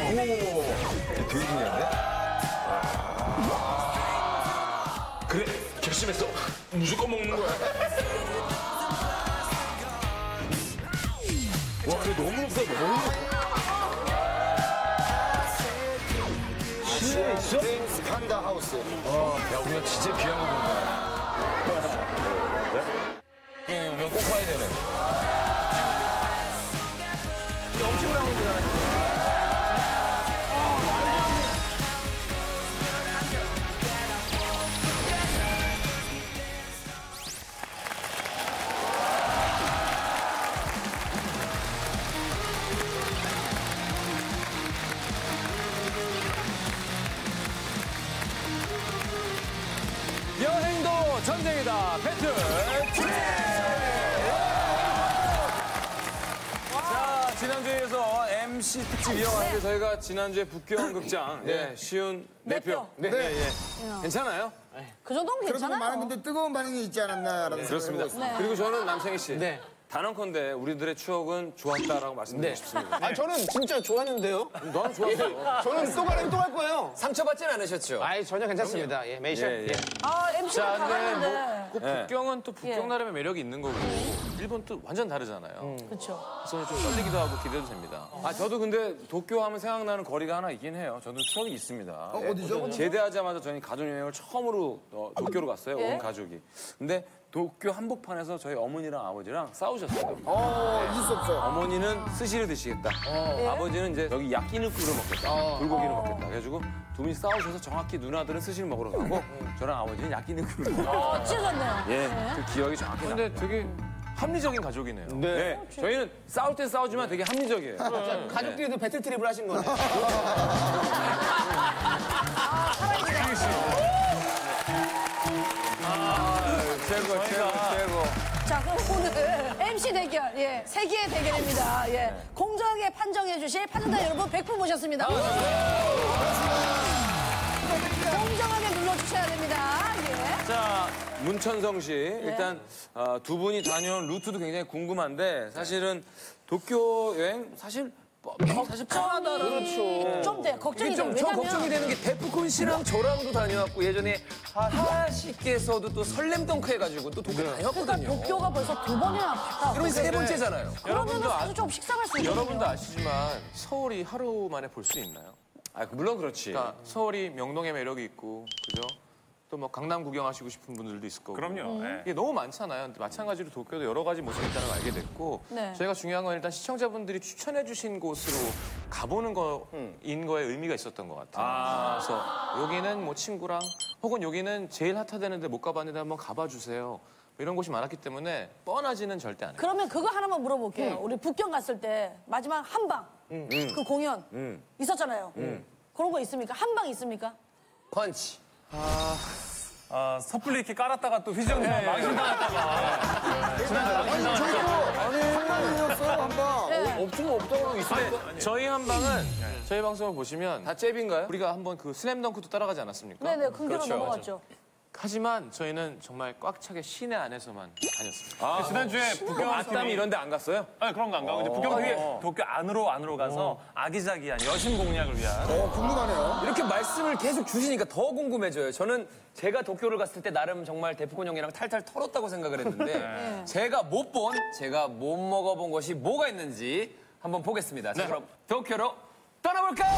되게 중요한데? 그래, 결심했어. 무조건 먹는 거야. 와, 근데 너무 없어, 너무. 실내에 있어? 스칸다 하우스. 야, 우리가 진짜 귀한 거 본 거야. 네? 꼭 봐야 되네. 엄청 나온 거잖아. 여행도 전쟁이다. 배틀 자, 지난주에서 MC 특집 이어가는데 저희가 지난주에 북경극장 쉬운 4표. 네. 괜찮아요? 그 정도면 그래서 괜찮아요. 많은 분들 뜨거운 반응이 있지 않았나라는 그렇습니다. 생각을 그리고 저는 남창희 씨. 단언컨대 우리들의 추억은 좋았다라고 말씀드리고 싶습니다. 아, 저는 진짜 좋았는데요. 넌 좋았어. 저는 또 가려면 또 갈 거예요. 상처받진 않으셨죠? 아이, 전혀 괜찮습니다. 예, 메이션. 예. 아, MC가 다 근데 갔는데. 그 북경은 또 북경 나름의 매력이 있는 거고 일본 또 완전 다르잖아요. 그렇죠. 그래서 좀 떨리기도 하고 기대도 됩니다. 아, 저도 근데 도쿄 하면 생각나는 거리가 하나 있긴 해요. 저도 추억이 있습니다. 어디죠? 제대하자마자 저희 가족여행을 처음으로 도쿄로 갔어요. 온 가족이. 근데 도쿄 한복판에서 저희 어머니랑 아버지랑 싸우셨어요. 잊을 수 없어요. 어머니는 스시를 드시겠다. 아버지는 이제 여기 야끼니쿠를 먹겠다. 불고기를 먹겠다. 그래가지고 두 분이 싸우셔서 정확히 누나들은 스시를 먹으러 가고 저랑 아버지는 야끼니쿠를 먹고. 찢어졌네요. 예, 그 기억이 정확히 나요. 근데 되게 합리적인 가족이네요. 네. 저희는 싸울 때 싸우지만 되게 합리적이에요. 가족끼리도 배틀 트립을 하신 거네. 최고. 자, 그럼 오늘 MC 대결, 세계의 대결입니다. 공정하게 판정해 주실 판정단 여러분 100분 모셨습니다. 공정하게 눌러주셔야 됩니다. 자, 문천성 씨. 일단 두 분이 다녀온 루트도 굉장히 궁금한데 사실은 도쿄 여행 사실 뻔하다는. 그렇죠. 좀 돼, 걱정이 돼요. 저 왜냐면 걱정이 되는 게 데프콘 씨랑 저랑도 다녀왔고 예전에 하하 씨께서도 또 설렘덩크 해가지고 또 도쿄 그러니까 다녔거든요. 도쿄가 벌써 2번이나 갔다. 그러면 세 번째잖아요. 그러면 사실 좀 식상할 수 있거든요. 여러분도 아시지만 서울이 하루 만에 볼 수 있나요? 아, 물론 그렇지. 그러니까 서울이 명동의 매력이 있고, 그죠? 또 뭐 강남 구경하시고 싶은 분들도 있을 거고. 그럼요. 이게 너무 많잖아요. 근데 마찬가지로 도쿄도 여러 가지 모습이 있다는 걸 알게 됐고, 네. 저희가 중요한 건 일단 시청자분들이 추천해주신 곳으로 가보는 거인 거에 의미가 있었던 것 같아요. 그래서 여기는 뭐 친구랑, 혹은 여기는 제일 핫하다는데 못 가봤는데 한번 가봐 주세요. 이런 곳이 많았기 때문에 뻔하지는 절대 않아요. 그러면 그거 하나만 물어볼게요. 우리 북경 갔을 때 마지막 한방 그 공연 있었잖아요. 그런 거 있습니까? 한방 있습니까? 펀치. 섣불리 이렇게 깔았다가 또 휘정이랑 망신당했다가. 한방이었어요, 한방. 없으면 없다고 있어요. 저희 한방은 저희 방송을 보시면 다 잽인가요? 우리가 한번 그 슬램덩크도 따라가지 않았습니까? 네네, 근교로 넘어갔죠. 하지만 저희는 정말 꽉 차게 시내 안에서만 다녔습니다. 지난주에 북경 아땀이 이런 데 안 갔어요? 아니, 그런 거 안 가고 이제 북경 되게 도쿄 안으로 가서 아기자기한 여신 공략을 위한. 궁금하네요. 이렇게 말씀을 계속 주시니까 더 궁금해져요. 저는 제가 도쿄를 갔을 때 나름 정말 데프콘 형이랑 탈탈 털었다고 생각을 했는데 제가 못 먹어본 것이 뭐가 있는지 한번 보겠습니다. 자, 그럼 도쿄로 떠나볼까요?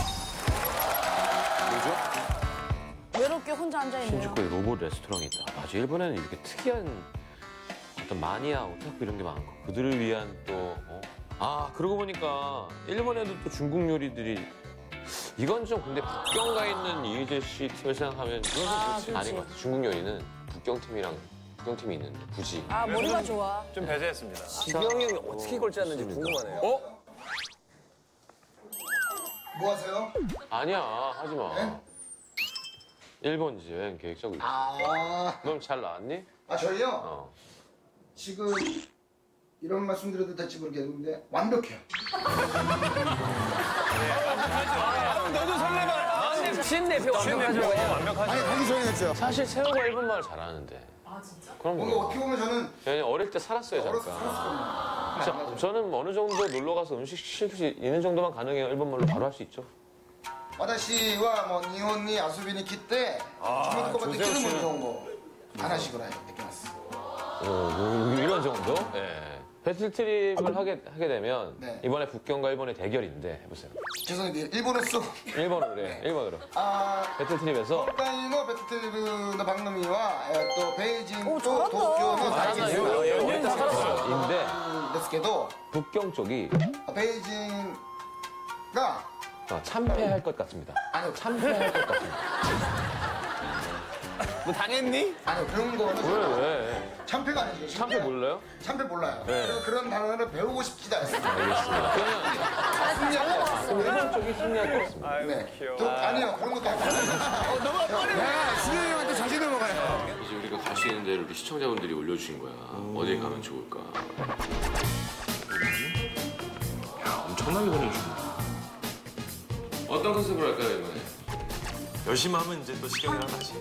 외롭게 혼자 앉아있네요. 신주쿠에 로봇 레스토랑이 있다. 맞아, 일본에는 이렇게 특이한 어떤 마니아, 오타쿠 이런 게 많고 그들을 위한 또 그러고 보니까 일본에도 또 중국 요리들이 이건 좀 근데 북경 가 있는 이휘재 씨 팀을 생각하면 이건 좀 아닌 것 같아. 중국 요리는 북경팀이랑 북경팀이 있는데 굳이. 머리가 좋아. 좀 배제했습니다. 지병이 형이 어떻게 걸지 않는지 궁금하네요. 뭐 하세요? 아니야, 하지 마. 일본이지, 여행 계획 짜고 있어. 넌 잘 나왔니? 저희요? 지금 이런 말씀 드려도 될지 모르겠는데 완벽해요. 너도 설레발. 신내표 완벽하죠. 아니, 하기 전에 했죠. 사실 세호가 일본말을 잘하는데. 아, 진짜? 그럼 오늘 어떻게 보면 저는 왜냐면 어릴 때 살았어요, 잠깐. 살았거든요. 저는 어느 정도 놀러 가서 음식 시킬 수 있는 정도만 가능해요. 일본말로 바로 할 수 있죠. 와다시와 뭐 니혼니 아수비니 키때 주문 것같은 조세호 기름을 씨는- 넣은 거 하나씩으로 베껴놨어. 이런 정도? 네. 배틀트립을 하게 되면 네. 이번에 북경과 일본의 대결인데 해보세요. 죄송합니다. 일본어스. 일본어로 그래. 일본어로. 아 배틀트립에서 今回のベッドテレビの番組は、ベイジンと 오, 잘한다. 東京の対決 인데 ですけど、 북경 쪽이 ベイジンが 참패할 것 같습니다. 아니요, 참패할 것 같습니다. 너 당했니? 아니요 그런 거는 왜? 참패가 아니죠. 참패 몰라요? 참패 몰라요. 네. 그리고 그런 단어를 배우고 싶지도 않습니다. 알겠습니다. 그러면 일본 쪽이 승리할 것 같습니다. 네. 또, 아니요 그런 것도 아니고. 야, 신현이 형한테 자신을 먹어요. 이제 우리가 갈 수 있는 데를 우리 시청자분들이 올려주신 거야. 어디에 가면 좋을까? 엄청나게 보내주신 어떤 컨셉으로 할까요, 이번에? 열심히 하면 이제 또 시경이랑 다시.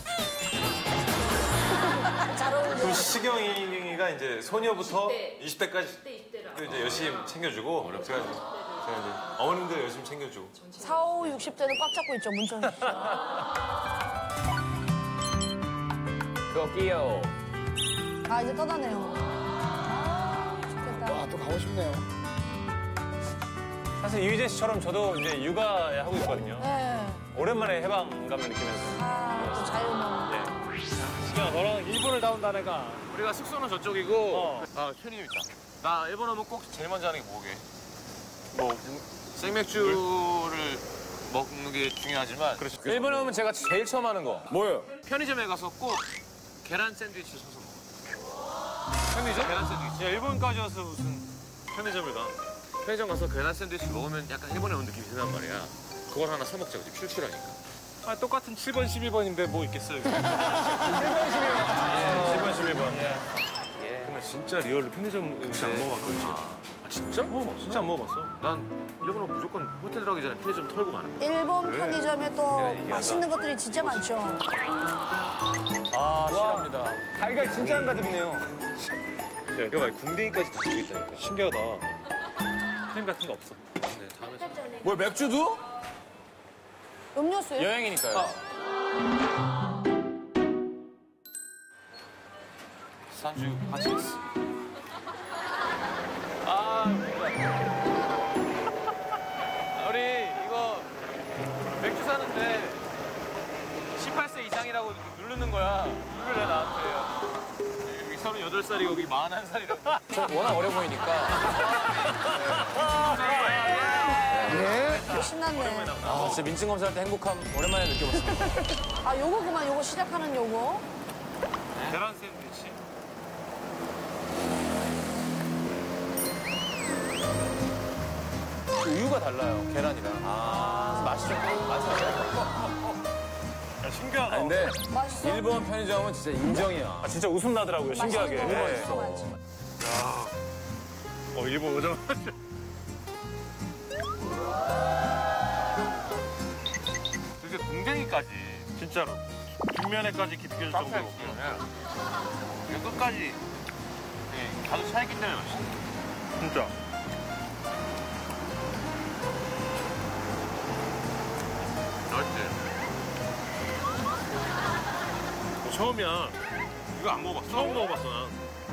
잘 어울려. 그럼 시경이가 이제 소녀부터 20대까지 이제 열심히 챙겨주고 제가 이제 어머님들 열심히 챙겨주고. 4, 5, 60대는 꽉 잡고 있죠, 문천식 씨. 토끼요. 아, 이제 떠나네요. 아, 좋겠다. 아, 또 가고 싶네요. 사실 이휘재 씨처럼 저도 이제 육아에 하고 있거든요. 네. 오랜만에 해방감을 느끼면서. 아, 또 자유로운. 네. 시경아, 너랑 일본을 나온다 내가. 우리가 숙소는 저쪽이고 편의점 있다. 나 일본 오면 꼭 제일 먼저 하는 게 뭐게? 뭐 생맥주를 먹는 게 중요하지만 일본에 오면 제가 제일 처음 하는 거. 뭐예요? 편의점에 가서 꼭 계란 샌드위치 사서 먹어. 편의점? 계란 샌드위치. 야, 일본까지 와서 무슨 편의점을 가. 편의점 가서 계란 샌드위치 먹으면 약간 일본에 온 느낌이 든단 말이야. 그걸 하나 사 먹자, 그지? 출출하니까. 아, 똑같은 7번, 12번인데 뭐 있겠어요. 7번, 12번. 7번, 12번. 근데 진짜 리얼로 편의점 음식 안 먹어봤거든. 아 진짜? 진짜 안 먹어봤어. 난 일본 오면 무조건 호텔 들어가기 전에 편의점 털고 가는 거야. 일본 편의점에 또 맛있는 것들이 진짜 많죠. 아, 실합니다. 달걀 진짜 한가득이네요. 이거 봐, 궁뎅이까지 다 들고 있다니까. 신기하다. 크림 같은 거 없어. 네, 다음에 사. 뭐 맥주도? 음료수요? 여행이니까요. 산주 하치스. 우리 이거 맥주 사는데 18세 이상이라고 누르는 거야. 누르래 나한테. 여기 38살이고 여기 41살이라고. 저 워낙 어려 보이니까. 신났네. 아, 진짜 민증 검사할 때 행복함 오랜만에 느껴봤습니다. 아, 요거 그만, 요거 시작하는 요거. 계란 샌드위치. 우유가 달라요, 계란이랑. 아, 맛이 좀 맛있어요. 야, 신기하다. 근데 맛있어? 일본 편의점은 진짜 인정이야. 아, 진짜 웃음 나더라고요, 신기하게. 맛있는 거 네. 진짜 많지. 일본 오자마자. 이게 궁뎅이까지. 진짜로. 뒷면에까지 깊게 줄 정도로. 이게 끝까지 가득 차있기 때문에 맛있어. 진짜. 맛있지? 처음이야. 이거 안 먹어봤어? 처음 먹어봤어, 난.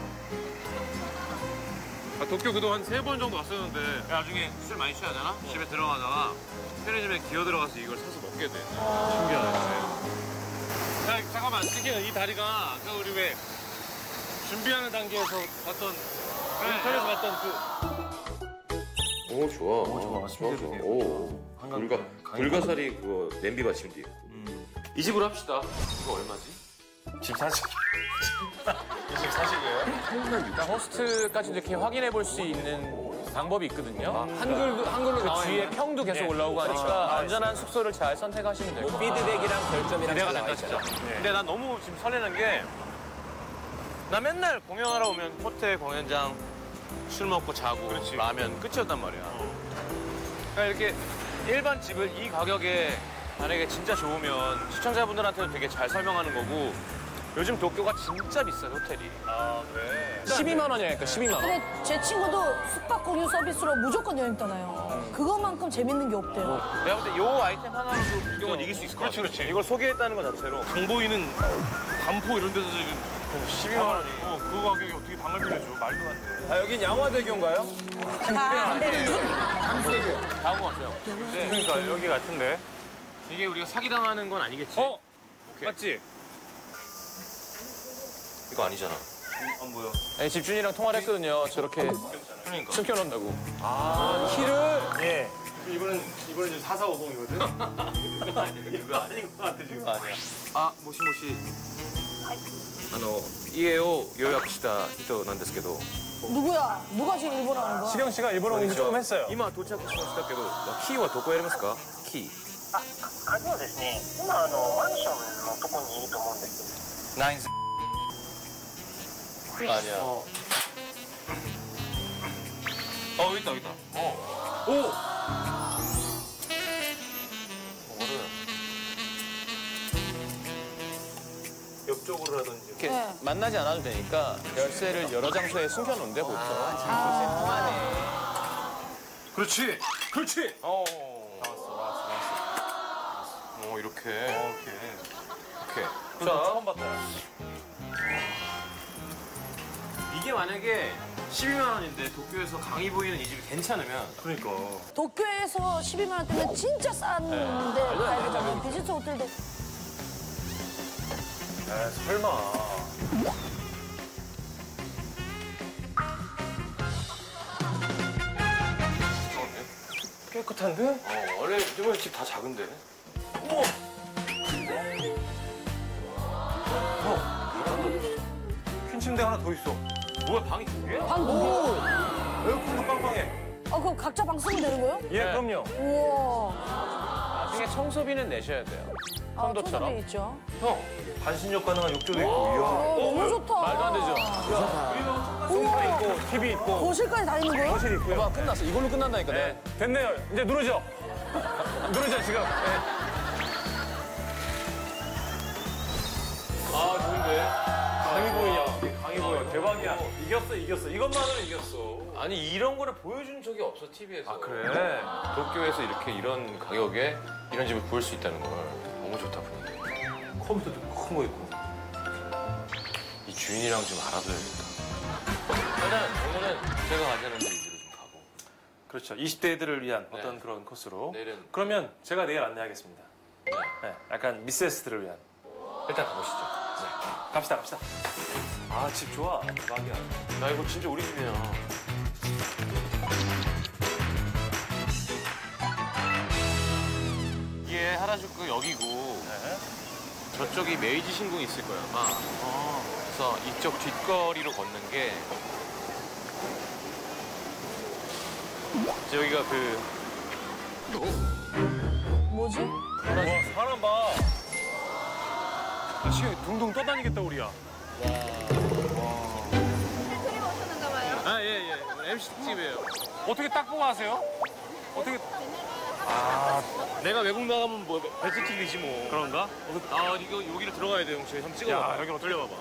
도쿄 그동안 3번 정도 왔었는데 나중에 술 많이 취하잖아? 집에 들어가다가 편의점에 기어 들어가서 이걸 사서 먹게 돼. 신기하네. 야, 잠깐만, 신기해. 이 다리가 우리 왜 준비하는 단계에서 봤던 인터넷에서 봤던 오, 좋아. 좋아. 오. 불가사리 그거 냄비 받침도 있고. 이 집으로 합시다. 이거 얼마지? 집 사실. 이집 사시고요. 일단 호스트까지 이렇게 확인해 볼 수 있는 방법이 있거든요. 한글로 그 뒤에 평도 계속 올라오고 하니까 안전한 숙소를 잘 선택하시면 돼요. 피드백이랑 별점이랑 기대가 잘 나와 된다, 있어요. 진짜. 근데 난 너무 지금 설레는 게 나 맨날 공연하러 오면 호텔, 공연장 술 먹고 자고 라면 끝이었단 말이야. 그러니까 이렇게 일반 집을 이 가격에 만약에 진짜 좋으면 시청자분들한테도 되게 잘 설명하는 거고 요즘 도쿄가 진짜 비싸요, 호텔이. 아, 그래? 12만 원이니까 12만 원. 근데 제 친구도 숙박 공유 서비스로 무조건 여행 떠나요. 그거만큼 재밌는 게 없대요. 내가 볼 때 요 아이템 하나로도 이건 이길 수 있을 것 같아. 그렇지. 이걸 소개했다는 것 자체로. 정보이는 반포 이런 데서 지금 12만 원이. 그 가격이 어떻게 방을 빌려줘? 말도 안 돼. 아, 여긴 양화대교인가요? 다음 왔어요. 네. 그러니까 여기 같은데. 이게 우리가 사기당하는 건 아니겠지? 맞지? 이거 아니잖아. 안 보여. 아니, 집주인이랑 통화를 했거든요. 저렇게 그러니까. 숨겨놓는다고. 키를 예. 이번엔 이제 4450이거든. 이거 아닌 것 같아 지금. 아니야. 아, 모시모시. 家を予約した人なんですけど 누구야? 누가 지금 일본어 하는 거야? 시경 씨가 일본어 공부 조금 했어요. 今到着しましたけどキーはどこやりますか？キー。 鍵はですね、今マンションのとこにいると思うんですけど。 ナインス。 아니야. 있다. 오. 옆쪽으로라든지. 이렇게 네. 만나지 않아도 되니까 열쇠를 여러 장소에 숨겨놓는데 보통. 통하네. 그렇지. 어. 나왔어. 이렇게. 오케이. 자, 처음 봤다. 이게 만약에 12만 원인데 도쿄에서 강의 보이는 이 집이 괜찮으면. 그러니까. 도쿄에서 12만 원 때문에 진짜 싼데 가야 되잖아요. 비즈니스 호텔도. 설마. 깨끗한데? 원래 일본 집 다 작은데. 퀸 침대 하나 더 있어. 뭐야 방이 두 개? 방 두 개. 에어컨도 빵빵해. 그럼 각자 방 쓰면 되는 거예요? 예, 그럼요. 우와. 나중에 청소비는 내셔야 돼요. 콘도처럼. 청소비 있죠. 형 반신욕 가능한 욕조도 있고. 너무 좋다. 말도 안 되죠. 우와. 있고, TV 있고. 거실까지 다 있는 거예요? 거실 있고요. 봐, 끝났어. 이걸로 끝난다니까. 네. 됐네요. 이제 누르죠. 누르죠, 지금. 네. 아 좋은데. 강이 보이냐? 강이 보여. 대박이야. 이겼어. 이것만으로는 이겼어. 아니 이런 거를 보여준 적이 없어 TV에서. 아 그래? 도쿄에서 이렇게 이런 가격에 이런 집을 구할 수 있다는 걸 너무 좋다 분위기. 컴퓨터도 큰 거 있고. 이 주인이랑 좀 알아둬야겠다. 일단 오늘은 제가 가자는 데 위주로 좀 가고. 그렇죠. 20대들을 위한 어떤 그런 코스로. 내일은 그러면 제가 내일 안내하겠습니다. 네, 약간 미세스들을 위한. 일단 가보시죠. 갑시다. 아, 집 좋아. 대박이야. 나 이거 진짜 우리 집이야. 이게 하라주쿠 여기고 저쪽이 메이지 신궁이 있을 거야 아마. 그래서 이쪽 뒷거리로 걷는 게 이제 여기가 그 뭐지? 사람 봐. 아, 시간이 둥둥 떠다니겠다, 우리야. 아, 예. MC 특집이에요. 어떻게 딱 보고 하세요? 어떻게. 내가 외국 나가면 뭐 배트 틀리지 뭐. 그런가? 아, 이거 여기를 들어가야 돼요, 혹시. 한번 찍어봐. 야, 여기 어떻게. 돌려봐봐.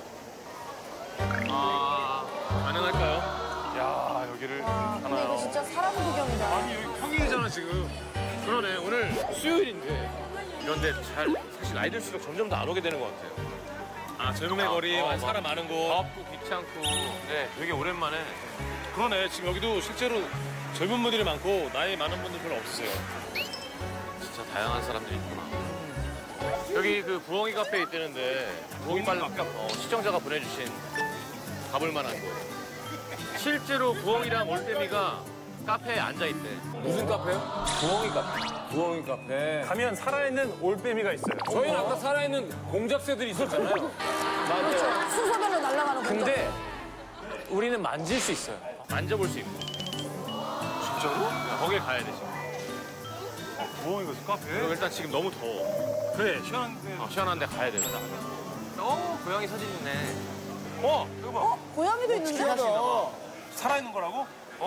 아, 가능할까요? 야, 여기를. 근데 이거 진짜 사람 구경이다. 아니, 여기 평일이잖아, 지금. 그러네, 오늘 수요일인데. 이런데 사실 나이 들수록 점점 더 안 오게 되는 것 같아요. 아, 젊은 거리, 사람 많은 곳. 덥고 귀찮고. 네, 되게 오랜만에. 그러네. 지금 여기도 실제로 젊은 분들이 많고, 나이 많은 분들 별로 없으세요. 진짜 다양한 사람들이 있구나. 여기 그 부엉이 카페에 있다는데 부엉이 빨리 시청자가 보내주신 가볼 만한 곳. 실제로 부엉이랑 올빼미가 카페에 앉아있대. 무슨 카페요? 부엉이 카페. 부엉이 카페. 가면 살아있는 올빼미가 있어요. 저희는 아까 살아있는 공작새들이 있었잖아요. 그렇죠. 순서별로 날아가는 거죠. 근데 우리는 만질 수 있어요. 만져볼 수 있고. 진짜로? 거길 가야 돼, 지금. 부엉이가 있어, 카페? 그리고 일단 지금 너무 더워. 그래, 시원한데. 시원한데 가야 돼. 고양이 사진이네. 이거 봐. 고양이도 있는데? 살아있는 거라고?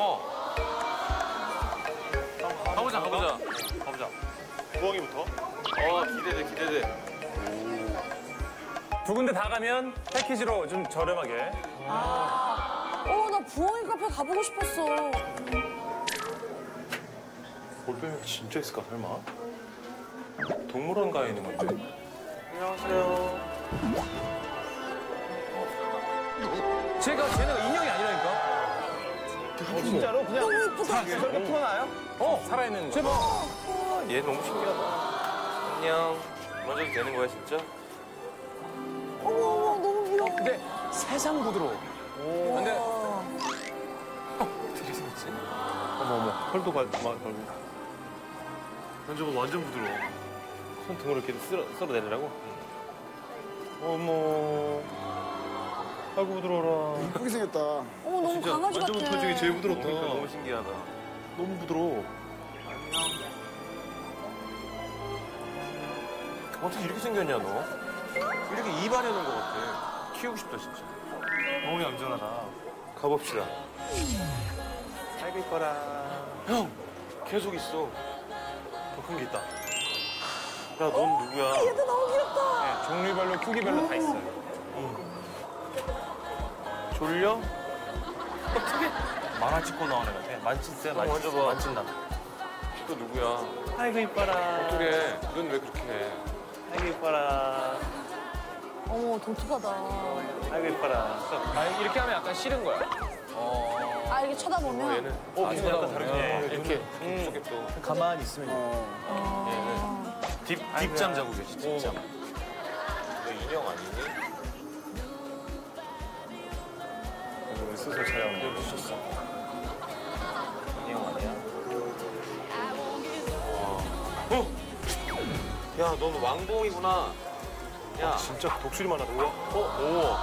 가보자. 가보자. 부엉이부터. 기대돼. 두 군데 다 가면 패키지로 좀 저렴하게. 나 부엉이 카페 가보고 싶었어. 볼펜이 진짜 있을까 설마? 동물원가에 있는 건데. 안녕하세요. 쟤네가 인형이 아니라니까. 진짜로 그냥 너무 예쁘다. 저렇게 풀어놔요? 살아있는 거. 얘 너무 신기하다. 안녕. 먼저 되는 거야 진짜? 어머, 너무 귀여워. 근데 세상 부드러워. 근데 되게 생겼지? 어머 털도 걸고. 만져봐 완전 부드러워. 손 등으로 이렇게 쓸어내리라고? 어머. 아이고 부드러워라. 이쁘게 생겼다. 너무 강아지 같아. 만져본 털 중에 제일 부드럽다. 그러니까 너무 신기하다. 너무 부드러워. 어떻게 이렇게 생겼냐 너? 이렇게 입안해놓은 것 같아. 키우고 싶다 진짜. 너무 얌전하다. 가봅시다. 아이고 이뻐라. 형 계속 있어. 더 큰 게 있다. 야 넌 누구야? 얘도 너무 귀엽다. 네, 종류별로 크기별로 다 있어요. 졸려? 어떻게? 만화 찍고 나오는 것 같아. 만찢대 만져봐. 만찢나. 또 누구야? 아이고 이뻐라. 어떻게? 넌 왜 그렇게 해? 아이고 이뻐라. 어머, 독특하다. 아이고 이뻐라. 이렇게 하면 약간 싫은 거야. 이렇게 쳐다보면. 얘는 눈이 약간 다르네. 이렇게 속에 또 가만히 있으면. 얘는 딥잠 자고 계시 딥잠. 너 인형 아니니? 스스로 촬영. 여기 미쳤어. 인형 아니야? 야, 넌 왕봉이구나. 야, 진짜 독수리만 하다. 우와. 오.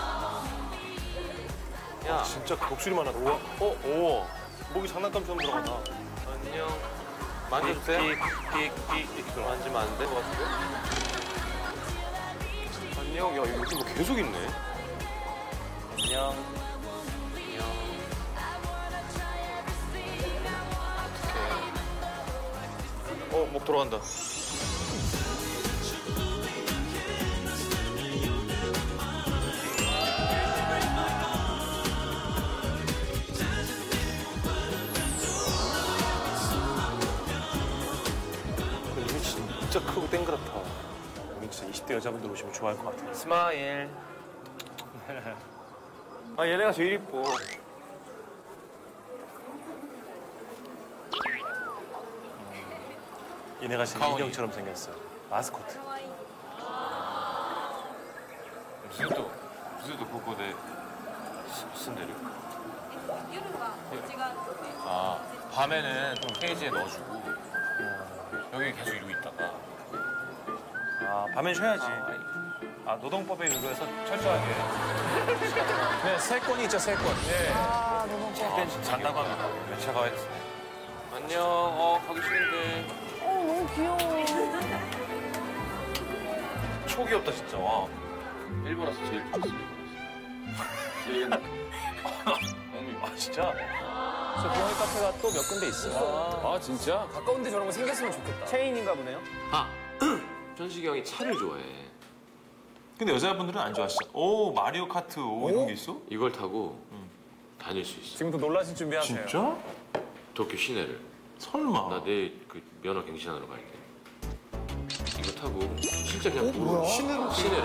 야, 진짜 독수리만 하다. 우와. 오. 목이 장난감처럼 들어간다. 안녕. 만져도 돼? 삑. 만지면 안 돼? 것 같은데? 안녕. 야, 여기 뭐 계속 있네. 안녕. 어떡해. 목 돌아간다. 눈이 진짜 크고 땡그랗다. 우리 진짜 20대 여자분들 오시면 좋아할 것 같아. 스마일. 아, 얘네가 제일 이뻐. 얘네가 진짜 인형처럼 생겼어. 마스코트. 무슨도 그거대 쓴대로. 아, 밤에는 케이지에 넣어주고 여기 계속 이러고 있다가. 아, 밤엔 쉬어야지. 아, 노동법에 의거해서 철저하게. 네, 세권이 있죠, 세권. 네. 그땐 잔다고 하면 매차가 했어. 안녕. 가기 싫은데. 너무 귀여워. 초 귀엽다 진짜. 와. 일본 와서 제일 좋았어. 제일 옛날. 아 진짜? 저 부엉이 카페가 또 몇 군데 있어요. 아 진짜? 가까운데 저런 거 생겼으면 좋겠다. 체인인가 보네요. 현식이 형이 차를 좋아해. 근데 여자분들은 안 좋아하시죠? 오 마리오 카트 이런 게 있어? 이걸 타고 다닐 수 있어. 지금부터 놀라실 준비하세요. 진짜? 도쿄 시내를. 설마. 나 내일 그 면허 갱신하러 갈게. 이거 타고 진짜 그냥 도로 시내를.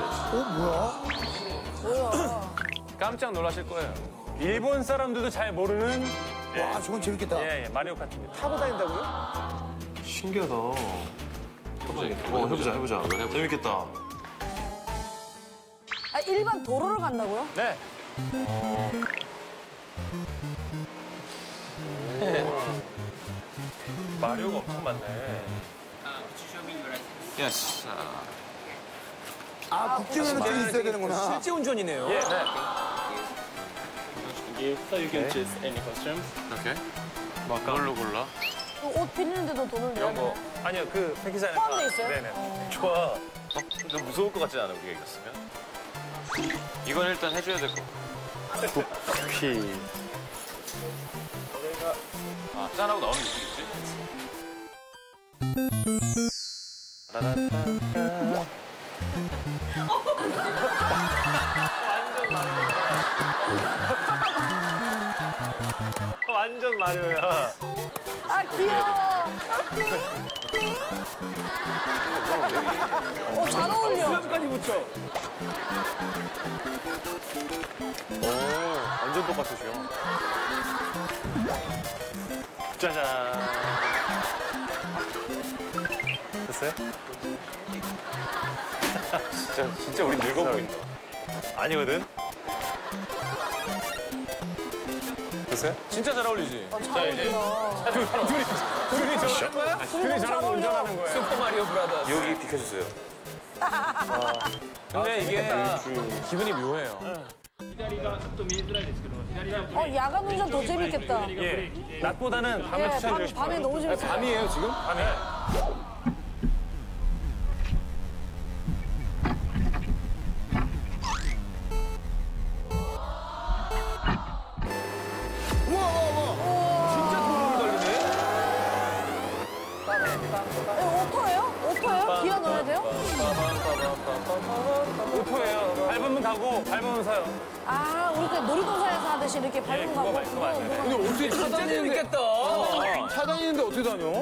깜짝 놀라실 거예요. 일본 사람들도 잘 모르는 와, 저건 재밌겠다. 예, 마리오 카트입니다. 타고 다닌다고요? 신기하다. 해보자. 해보자. 재밌겠다. 일반 도로를 간다고요? 네. 마리오가 엄청 많네. 예스. 국경에는 좀 있어야 되는구나. 실제 운전이네요. 예, 네. 오케이. 뭘로 골라? 옷 빌리는데도 돈을 내야 돼. 아니요, 그 패키지 안에 포함돼 다. 있어요? 네네. 좋아. 좀 무서울 것 같지 않아 우리가 이겼으면? 이건 일단 해줘야 될 것 같아. 피. 아, 짠하고 나오는 느낌이지? 완전 마려야. 아, 귀여워. 잘 어울려. 수염까지 붙여. 오, 완전 똑같으셔. 짜잔. 됐어요? 진짜 우리 늙어 보인다. 아니거든? 됐어요? 진짜 잘 어울리지? 잘 어울려. 둘이 저랑 운전하는 거예요. 슈퍼 마리오 브라더스. 여기 비켜주세요. 근데 이게 기분이 묘해요. 야간 운전 더 재밌겠다. 예. 낮보다는 밤에 예, 추천드리고 싶어요. 밤에 너무 재밌어요. 밤이에요, 지금? 밤에. 오토예요? 오토예요? 기어 넣어야 돼요? 오토예요. 밟으면 가고, 밟으면 서요. 아, 우리 그 놀이동산에서 하듯이 이렇게 밟은 거 하고. 그거 맞아요. 근데 어떻게 진짜 재밌겠다. 차 다니는데 어떻게 다녀?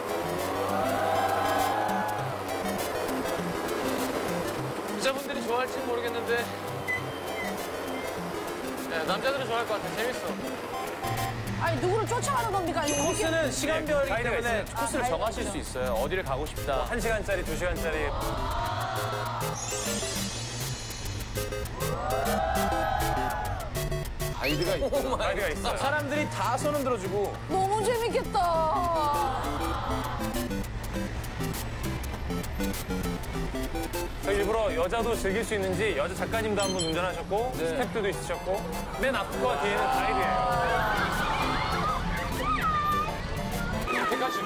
여자분들이 좋아할지는 모르겠는데 네, 남자들은 좋아할 것 같아. 재밌어. 아니, 누구를 쫓아가는 겁니까? 아니, 이렇게. 코스는 시간별이기 가이드가 때문에 있어요. 코스를 아, 정하실 가이드가 수 있어요. 어디를 가고 싶다. 1시간짜리, 2시간짜리. 가이드가 있고. 가이드가 있어요. 사람들이 다 손은 들어주고 너무 재밌겠다. 저 일부러 여자도 즐길 수 있는지 여자 작가님도 한 분 운전하셨고 스태프들도 있으셨고 맨 앞과 뒤에는 가이드예요. 이렇게까지.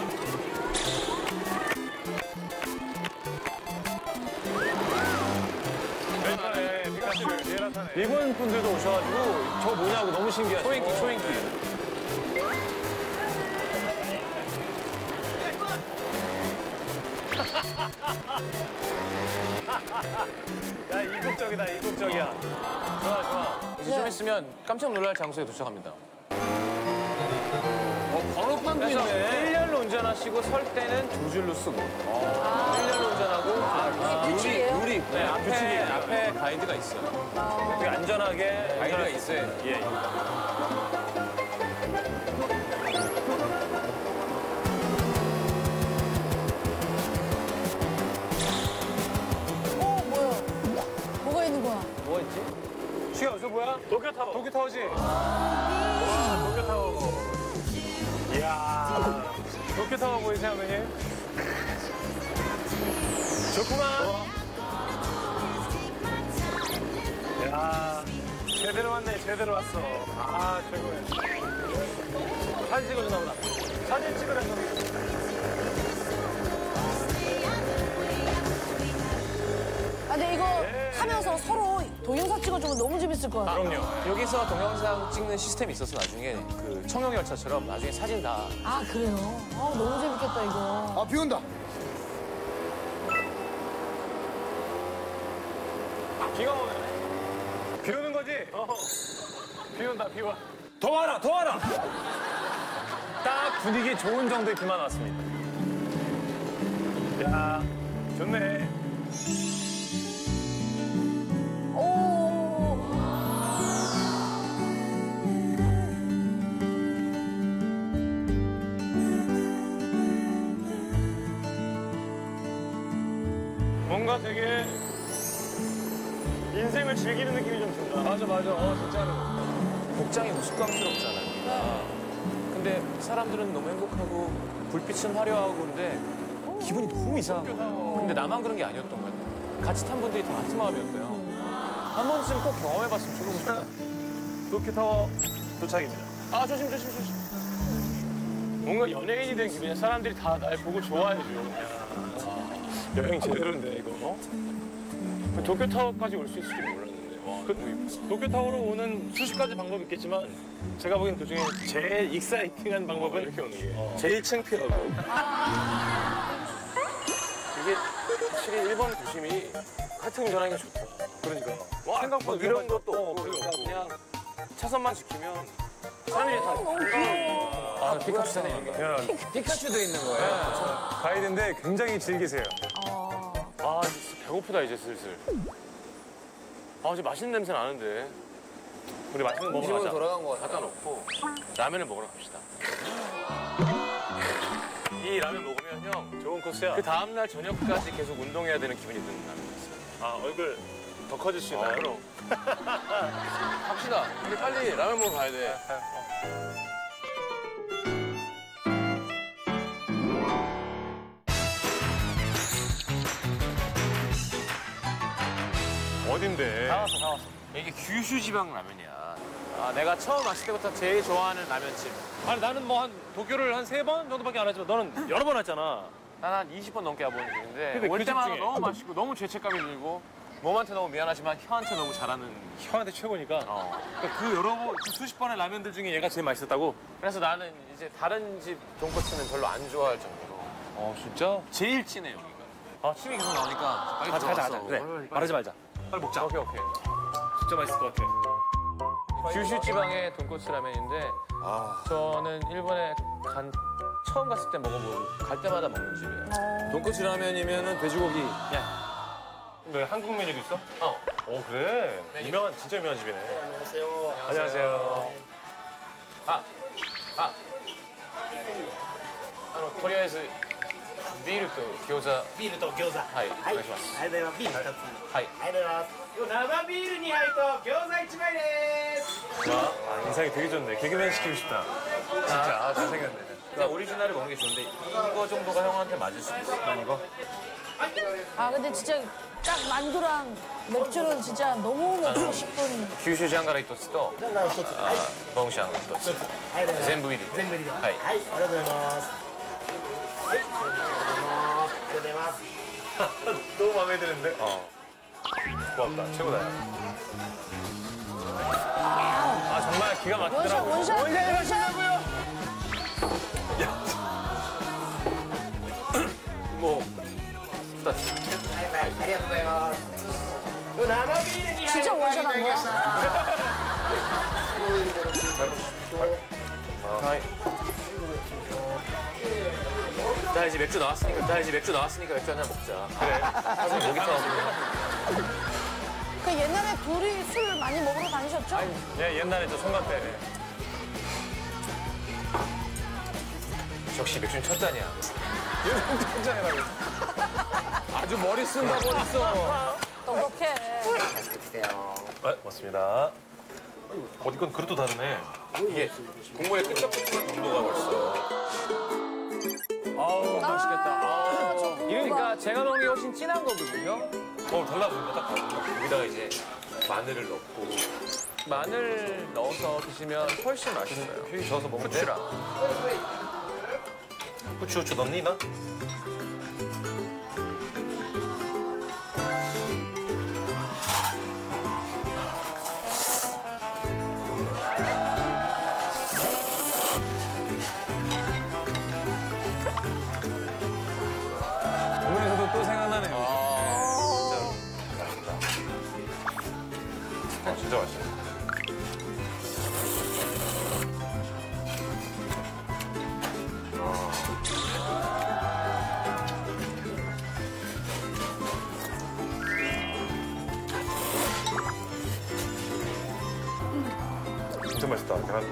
네, 피카츄를 일본 분들도 오셔가지고 저 뭐냐고 너무 신기하죠. 초인기, 초인기. 야, 이국적이다, 이국적이야. 좋아, 좋아. 이제 좀 있으면 깜짝 놀랄 장소에 도착합니다. 번호판도 그래서 있네. 1년로 운전하시고 설 때는 두 줄로 쓰고 1년로 운전하고 규칙이에요? 룰이 네, 앞에 가이드가 있어요. 되게 안전하게. 가이드가 있어요. 예. 뭐야? 뭐가 있는 거야? 뭐가 있지? 시가 저 뭐야? 도쿄타워. 도쿄타워지? 와, 도쿄타워. 이야. 도쿄타워 보이세요, 선배님? 좋구만. 야, 제대로 왔네, 제대로 왔어. 아, 최고야. 사진 찍어주나 보다. 사진 찍으라, 아, 근데 이거 하면서 서로 동영상 찍어주면 너무 재밌을 것 같아. 그럼요. 여기서 동영상 찍는 시스템이 있어서 나중에 그 청룡열차처럼 나중에 사진 다 아, 그래요? 아, 너무 재밌겠다, 이거. 아, 비 온다. 비가 오네. 비 오는 거지? 비 온다, 비 와. 더 와라, 더 와라! 딱 분위기 좋은 정도의 비만 왔습니다. 야, 좋네. 오. 뭔가 되게 인생을 즐기는 느낌이 좀 든다. 맞아, 맞아. 진짜로. 복장이 우스꽝스럽잖아요. 근데 사람들은 너무 행복하고 불빛은 화려하고 근데 기분이 너무 이상한 거예요. 근데 나만 그런 게 아니었던 것 같아요. 같이 탄 분들이 다 같은 마음이었어요. 한 번쯤 꼭 경험해봤으면 좋겠어요. 도쿄타워 도착입니다. 아 조심 조심 조심. 뭔가 연예인이 된 기분이야. 사람들이 다 날 보고 좋아해줘. 여행 제대로인데, 이거. 도쿄타워까지 올 수 있을지 몰랐는데. 도쿄타워로 오는 수십 가지 방법이 있겠지만 제가 보기엔 그중에 제일 익사이팅한 방법은 이렇게 오는 게 제일 창피하고 이게 확실히 일본 도심이 카트 운전하기 좋다. 그러니까. 와, 생각보다 이런 것도 없고 그냥 차선만 지키면 3일이 다. 아, 피카츄 생각난다. 피카츄도 있는 거예요. 가이드인데 굉장히 즐기세요. 아, 진짜 배고프다 이제 슬슬. 아, 이제 맛있는 냄새 나는데. 우리 맛있는 거 먹으러 집으로 가자. 돌아간 거 같아. 갖다 놓고 라면을 먹으러 갑시다. 이 라면 먹으면 형, 좋은 코스야. 그 다음날 저녁까지 계속 운동해야 되는 기분이 드는 라면이었어요. 아, 얼굴 더 커질 수 있나요? 그럼. 갑시다. 우리 빨리 라면 먹으러 가야 돼. 어딘데? 다 왔어. 이게 규슈 지방 라면이야. 아, 내가 처음 왔을 때부터 제일 좋아하는 라면집. 아니, 나는 뭐 한 3번 정도밖에 안 했지만 너는 여러 번 했잖아. 난 한 20번 넘게 와본 중인데 근데 올 그 때마다 중에. 너무 맛있고 너무 죄책감이 들고 몸한테 너무 미안하지만 혀한테 너무 잘하는. 형한테 최고니까. 그러니까 그 여러 번, 그 수십 번의 라면들 중에 얘가 제일 맛있었다고? 그래서 나는 이제 다른 집 돈코츠는 별로 안 좋아할 정도로 진짜? 제일 진해 여기가. 아, 침이 계속 나오니까 빨리 들어가서. 그래. 말하지 말자. 빨리 먹자. 오케이. 진짜 맛있을 것 같아. 규슈 지방의 돈코츠 라면인데 저는 일본에 처음 갔을 때 먹어보고 갈 때마다 먹는 집이에요. 돈코츠 라면이면은 돼지고기. 너 한국 메뉴도 있어? 그래. 진짜 유명한 집이네. 안녕하세요. 안녕하세요. とりあえずビールと餃子。 ビールと餃子。 はい、お願いします。 ありがとうございます。ビール2つ。 はい。 ありがとうございます。生ビール2杯と餃子1枚です。 인상이 되게 좋네. 개그맨 시키고 싶다. 진짜. 잘생겼네. 그냥 오리지널을 먹는 게 좋은데 이거 정도가 형한테 맞을 수 있어. 난 이거. 아 근데 진짜 딱 만두랑 맥주는 진짜 너무 먹고 싶은. 九州ジャンガラ1つとボンシャン1つ。全部入りで。 全部入りで。 はい。 はい、ありがとうございます。はい、ありがとうございます。 너무 마음에 드는데? 고맙다. 최고다. 정말 기가 막히더라고. 원샷. 뭐 2つ。 はい、ありがとうございます。生ビール2杯。 진짜 원샷한 거야? 나 이제 맥주 나왔으니까 맥주 한잔 먹자. 그래. 사실 목이 타고. 그 옛날에 둘이 술 많이 먹으러 다니셨죠? 예, 옛날에 저 송가 때. 역시 맥주는 첫 잔이야. 아주 머리 쓴다 머리 써. 똑똑해. 맞습니다. 어디 건 그릇도 다르네. 이게 국물의 끈적끈적한 농도가 벌써. 아우, 맛있겠다. 이러니까 제가 먹는 게 훨씬 진한 거거든요. 달라 보인다, 딱 봐도. 여기다가 이제 마늘을 넣고 마늘 넣어서 드시면 훨씬 맛있어요. 휘 저어서 먹으면 돼? 후추랑. 후추 넣니, 나? 오늘에서도 또 생각나네요. 진짜 맛있어. 진짜 맛있다, 계란도.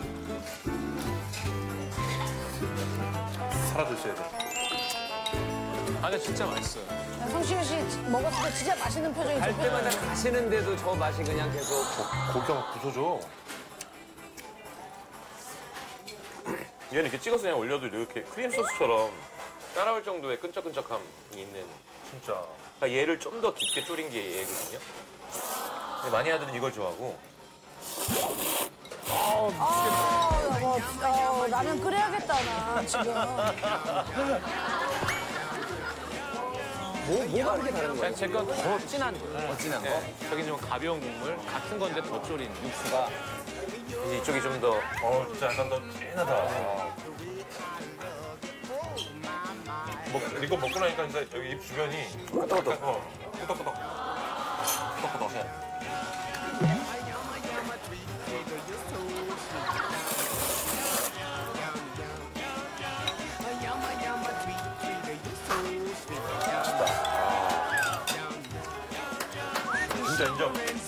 살아 드셔야 돼. 아, 근데 진짜 맛있어요. 성시우 씨 먹었을 때 진짜 맛있는 표정이 갈 때마다 좋거든요. 가시는데도 저 맛이 그냥 계속. 고기가 막 부서져. 얘는 이렇게 찍어서 그냥 올려도 이렇게 크림 소스처럼 따라올 정도의 끈적끈적함이 있는. 진짜. 그러니까 얘를 좀 더 깊게 졸인 게 얘거든요. 근데 마니아들은 이걸 좋아하고. 라면 끓여야겠다 나 지금. 뭐가 그렇게 다른 거예요? 제건 더 진한 거예요. 더 진한 거? 네. 저긴 좀 가벼운 국물, 같은 건데 더 졸인 육수가. 이제 이쪽이 좀 더. 진짜 약간 더 진하다. 이거 먹고 나니까 진짜 여기 입 주변이 끄덕끄덕. 끄덕끄덕. 끄덕끄덕. 진짜 인정.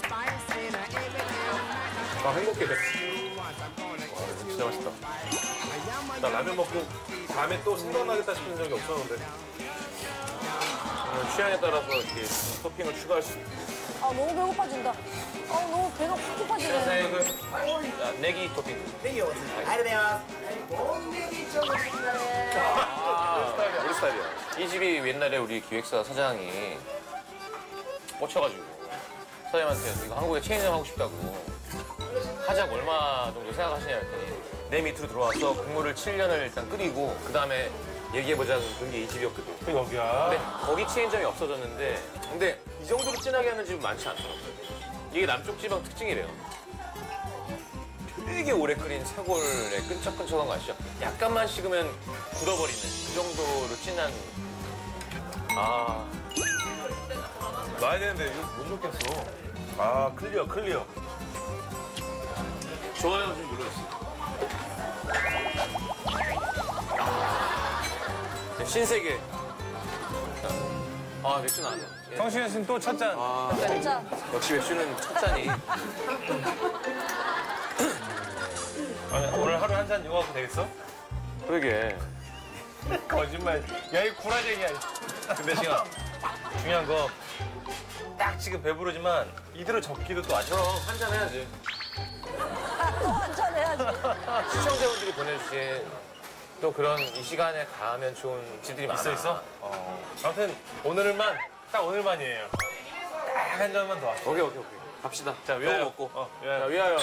아, 행복해. 진짜 맛있다. 나 라면 먹고 다음에 또 생각나겠다 싶은 적이 없었는데. 취향에 따라서 이렇게 토핑을 추가할 수 있고. 아, 너무 배고파진다. 아, 너무 배가 푹 고파지네. 내기 토핑. 우리 스타일이야. 이 집이 옛날에 우리 기획사 사장이 꽂혀가지고 사장님한테 이거 한국에 체인점 하고 싶다고 하자고 얼마 정도 생각하시냐 했더니 내 밑으로 들어와서 국물을 7년을 일단 끓이고 그 다음에 얘기해보자 그런 게 이 집이었거든. 그 여기야. 근데 거기 체인점이 없어졌는데 근데 이 정도로 진하게 하는 집은 많지 않더라고요. 이게 남쪽 지방 특징이래요. 되게 오래 끓인 쇄골에 끈적끈적한 거 아시죠? 약간만 식으면 굳어버리는 그 정도로 진한. 놔야 되는데 이거 못 놓겠어. 아, 클리어. 좋아요 좀 눌러주세요. 신세계. 맥주 나왔네. 성신혜 씨는 또 첫 잔. 진짜. 역시 맥주는 첫 잔이. 아니, 오늘 하루 한 잔 이거 하면 되겠어? 그러게. 거짓말. 야, 이 구라쟁이야. 근데 지금 중요한 거 딱 지금 배부르지만 이대로 적기도 또 아쉬워. 한 잔 해야지. 또 한잔 해야지. 시청자분들이 보내주신 또 그런 이 시간에 가면 좋은 집들이 많아. 있어? 아무튼 오늘만, 딱 오늘만이에요. 딱 한 잔만 더 하자. 오케이. 갑시다. 자, 위하여. 먹고. 위하여. 자, 위하여.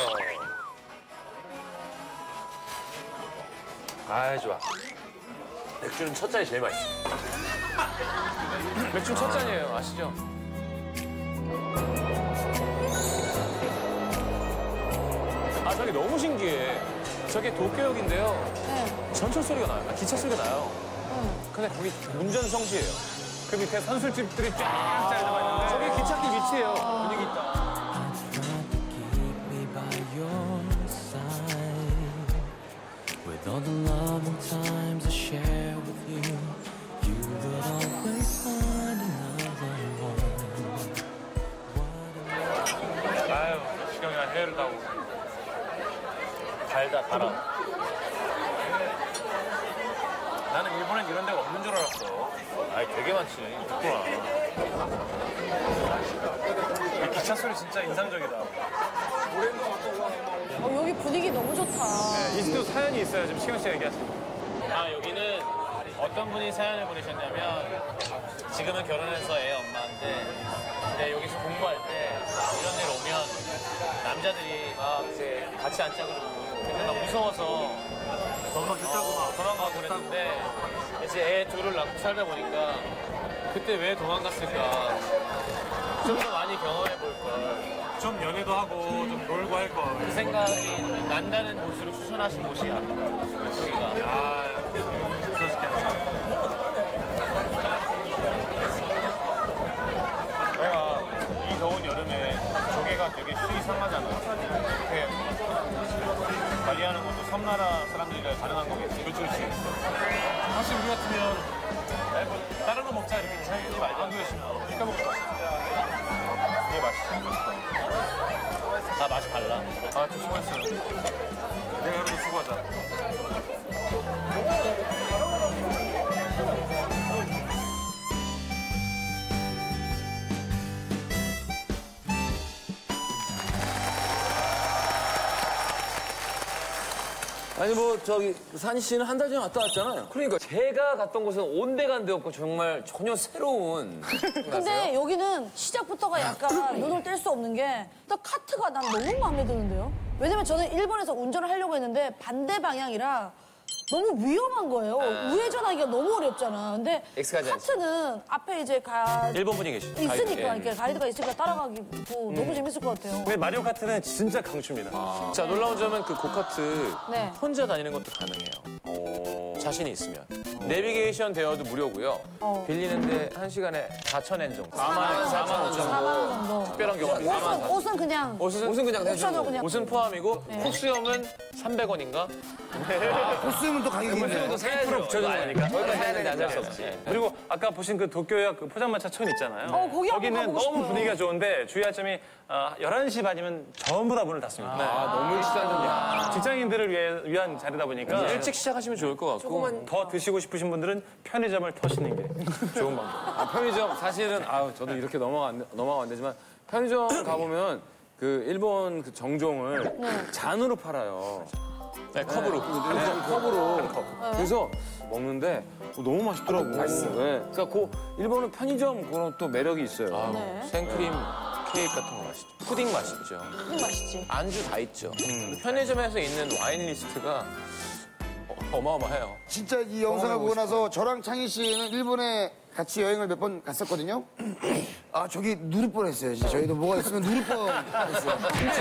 아이, 좋아. 맥주는 첫 잔이 제일 맛있어. 맥주는 첫 잔이에요. 아시죠? 저게 너무 신기해. 저게 도쿄역인데요. 전철 소리가 나요. 기차 소리가 나요. 근데 거기 운전성지예요. 그 밑에 선술집들이 쫙 잘 나와 있는데 저게 기찻길 위치예요. 분위기 있다. With all the love and times I share with you, you will always find another one. 아유, 시경이가 해를 타고. 달아. 나는 일본엔 이런 데가 없는 줄 알았어. 아이, 되게 많지. 있구나. 이 기차 소리 진짜 인상적이다. 여기 분위기 너무 좋다. 이집도 사연이 있어요. 지금 시경 씨가 얘기하시고. 여기는 어떤 분이 사연을 보내셨냐면 지금은 결혼해서 애 엄마인데 근데 여기서 공부할 때 이런 데 오면 남자들이 막 이제 같이 앉자 그러고 근데 막 무서워서 도망가고 그랬는데 이제 애 둘을 낳고 살다 보니까 그때 왜 도망갔을까 좀 더 많이 경험해 볼 걸. 좀 연애도 하고 좀 놀고 할 거. 그 생각이 난다는 곳으로 추천하신 곳이야. 여기가. 내가 이 더운 여름에 조개가 되게 수위 상하잖아. 이렇게 관리하는 것도 섬나라 사람들이라 가능한 거겠지. 그렇지. 사실 우리 같으면 다른 거 먹자 이렇게 자기 말도 안 되게 시켜 먹고 이게 맛있어. 다 맛이 달라. 아, 또 수고했어요. 내가 여러분 수고하자. 아니 산희 씨는 한 달 전에 왔다 왔잖아요. 그러니까 제가 갔던 곳은 온데간데 없고 정말 전혀 새로운. 근데 여기는 시작부터가 약간 눈을 뗄 수 없는 게 또 카트가 난 너무 마음에 드는데요. 왜냐면 저는 일본에서 운전을 하려고 했는데 반대 방향이라 너무 위험한 거예요. 우회전하기가 너무 어렵잖아. 근데 엑스가지 카트는 앞에 이제 일본 분이 계시죠. 있으니까 이렇게 가이드가 있으니까 따라가기도 너무 재밌을 것 같아요. 근데 마리오 카트는 진짜 강추입니다. 자, 놀라운 점은 그 고카트 네. 혼자 다니는 것도 가능해요. 자신이 있으면. 내비게이션 대여도 무료고요. 빌리는데 1시간에 4,000엔 정도. 4만 5천 4만 원 정도. 특별한 경우 4만 원. 옷은 그냥 옷은 그냥 옵션으로 그냥. 옷은 포함이고 콕수염은 300원인가? 코스염은 또 가격이 있네. 세프로 붙여주는 거니까. 거기까지 해야 하는데 되니까. 앉을 수 없지. 그리고 아까 보신 그 도쿄역 그 포장마차촌 있잖아요. 거기 한번 거기는 가보고 너무 싶어요. 분위기가 좋은데 주의할 점이 11시 반이면 전부 다 문을 닫습니다. 너무 일시단전이야. 직장인들을 위한 자리다 보니까 일찍 시작하시면 좋을 것 같고. 더 드시고 싶으신 분들은 편의점을 터시는 게 좋은 방법. 편의점 사실은 저도 이렇게 넘어가 안 되지만 편의점 가보면 그 일본 그 정종을 잔으로 팔아요. 네, 컵으로. 컵으로. 그래서 먹는데 너무 맛있더라고. 맛있어. 네. 그러니까 그 일본은 편의점 그런 또 매력이 있어요. 생크림 케이크 같은 거 맛있죠. 푸딩 맛있죠. 푸딩 맛있지. 안주 다 있죠. 편의점에서 있는 와인 리스트가 어마어마해요. 진짜 이 영상을 보고 나서 저랑 창희 씨는 일본에 같이 여행을 몇 번 갔었거든요. 저기 누를 뻔했어요. 진짜 저희도 뭐가 있으면 누를 뻔했어요.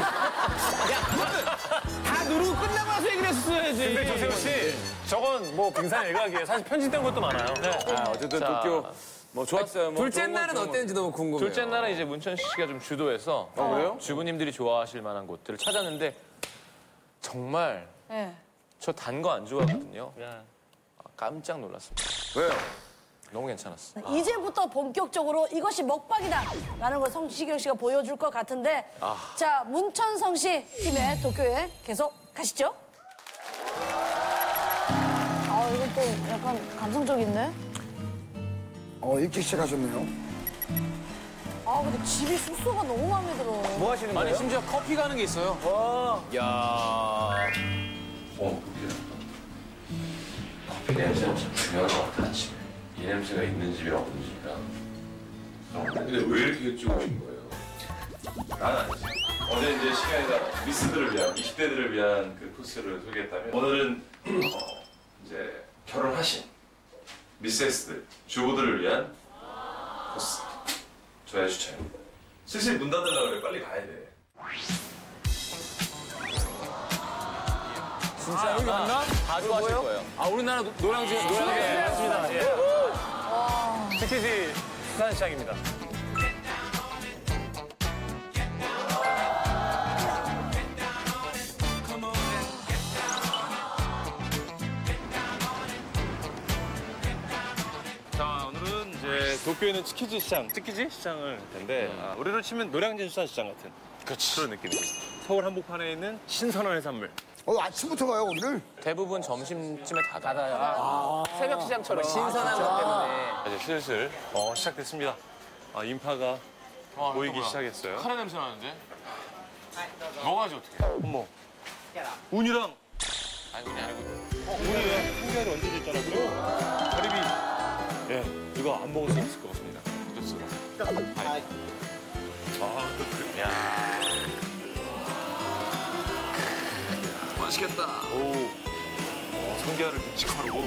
다 누르고 끝나고 나서 얘기를 했었어야지. 근데 조세호 씨, 저건 뭐 빙산 일각이에요. 사실 편집된 것도 많아요. 어쨌든 도쿄 뭐 좋았어요. 뭐 둘째 좋은 건 날은 좋은 어땠는지 너무 궁금해요. 둘째 날은 이제 문천 씨가 좀 주도해서 그래요? 주부님들이 좋아하실 만한 곳들을 찾았는데 정말 네. 저 단 거 안 좋아하거든요. 깜짝 놀랐습니다. 왜요? 너무 괜찮았어. 이제부터 본격적으로 이것이 먹방이다 라는 걸 성시경 씨가 보여줄 것 같은데 자 문천성 씨 팀의 도쿄에 계속 가시죠. 이건 또 약간 감성적인데? 일찍 시작하셨네요. 근데 집이 숙소가 너무 마음에 들어. 뭐 하시는 거예요? 아니 심지어 커피 가는 게 있어요. 야. 커피 냄새는 참 중요한 것 같아, 아침에. 이 냄새가 있는 집이랑 없는 집이랑. 근데 왜 이렇게 일찍 오신 거예요? 나는 아니지. 어제 이제 시간에다 미스들을 위한, 20대들을 위한 그 코스를 소개했다면 오늘은 이제 결혼하신 미세스들, 주부들을 위한 코스. 저의 추천입니다. 슬슬 문 닫으려고 그래. 빨리 가야 돼. 진짜 여기 맞나? 다 좋아하실 거예요. 우리나라 노량진 맞습니다. 예. 치키지 수산시장입니다. 자, 오늘은 이제 도쿄에 있는 치키지 시장을 갈 텐데 우리로 치면 노량진 수산시장 같은 그런 느낌이죠. 서울 한복판에 있는 신선한 해산물. 아침부터 가요, 오늘? 대부분 점심쯤에 닫아요. 새벽 시장처럼 신선한 것 때문에. 이제 슬슬 시작됐습니다. 인파가 보이기 시작했어요. 카레 냄새 나는데? 먹어야지 어떡해. 어머. 운이랑 아니 그냥 아니고. 운이랑 풍경이 얹어져 있잖아. 그리고 가리비. 예, 이거 안 먹을 수 없을 것 같습니다. 그렇습니다. 맛있겠다. 성게알을 묵직하고.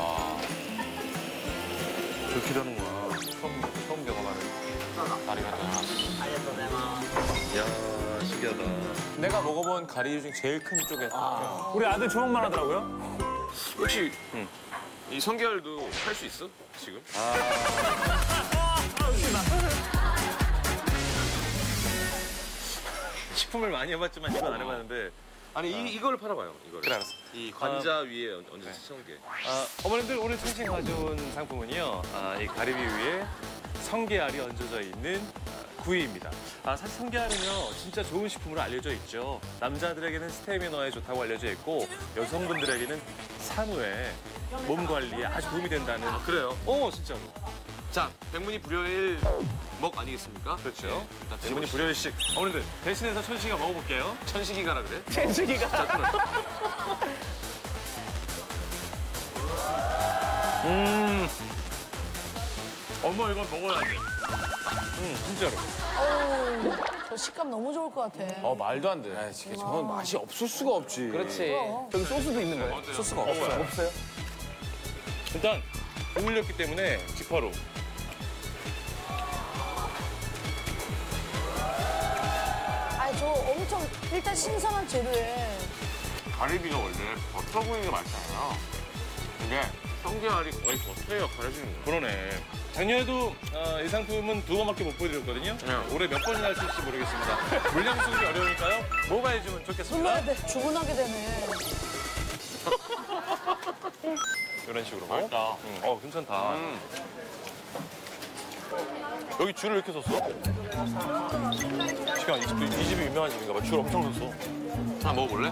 그렇게 하는구나. 처음 경험하는 다리가 또. 이야, 신기하다. 내가 먹어본 가리 중에 제일 큰 쪽에. 우리 아들 주먹만 하더라고요. 혹시 이 성게알도 할 수 있어? 지금? 식품을 많이 해봤지만 이건 안 해봤는데 아니 이걸 팔아봐요. 이걸. 그래 알았어. 이 관자 위에 얹은 성게. 어머님들 오늘 청신 가져온 상품은요. 이 가리비 위에 성게알이 얹어져 있는 구이입니다. 사실 성게알은요 진짜 좋은 식품으로 알려져 있죠. 남자들에게는 스태미너에 좋다고 알려져 있고 여성분들에게는 산후에 몸 관리에 아주 도움이 된다는. 그래요? 진짜로. 자, 백문이 불여일 먹 아니겠습니까? 그렇죠. 네. 일단 백문이 불여일식. 어머님들 대신해서 천식이가 먹어볼게요. 천식이가라 그래? 천식이가. 자, 끊어. 엄마 이거 먹어야 돼. 진짜로. 저 식감 너무 좋을 것 같아. 말도 안 돼. 진짜 저건 맛이 없을 수가 없지. 그렇지. 저기 소스도 있는 거예요? 소스가 없어요. 없어요? 일단 국물렸기 때문에 직화로. 저 엄청 일단 신선한 재료에 가리비가 원래 버터 구이가 맛있잖아요. 이게 성게알이 거의 버터의 역할을 해주는 거예요. 그러네. 작년에도 이 상품은 2번밖에 못 보여드렸거든요. 올해 몇 번이나 할 수 있을지 모르겠습니다. 물량 수급이 어려우니까요. 모바일 주문 좋겠습니다. 눌러야 돼. 주문하게 되네. 이런 식으로. 맛있다. 괜찮다. 여기 줄을 이렇게 섰어? 지금 이 집이 유명한 집인가 봐. 줄 엄청 섰어. 하나 먹어볼래?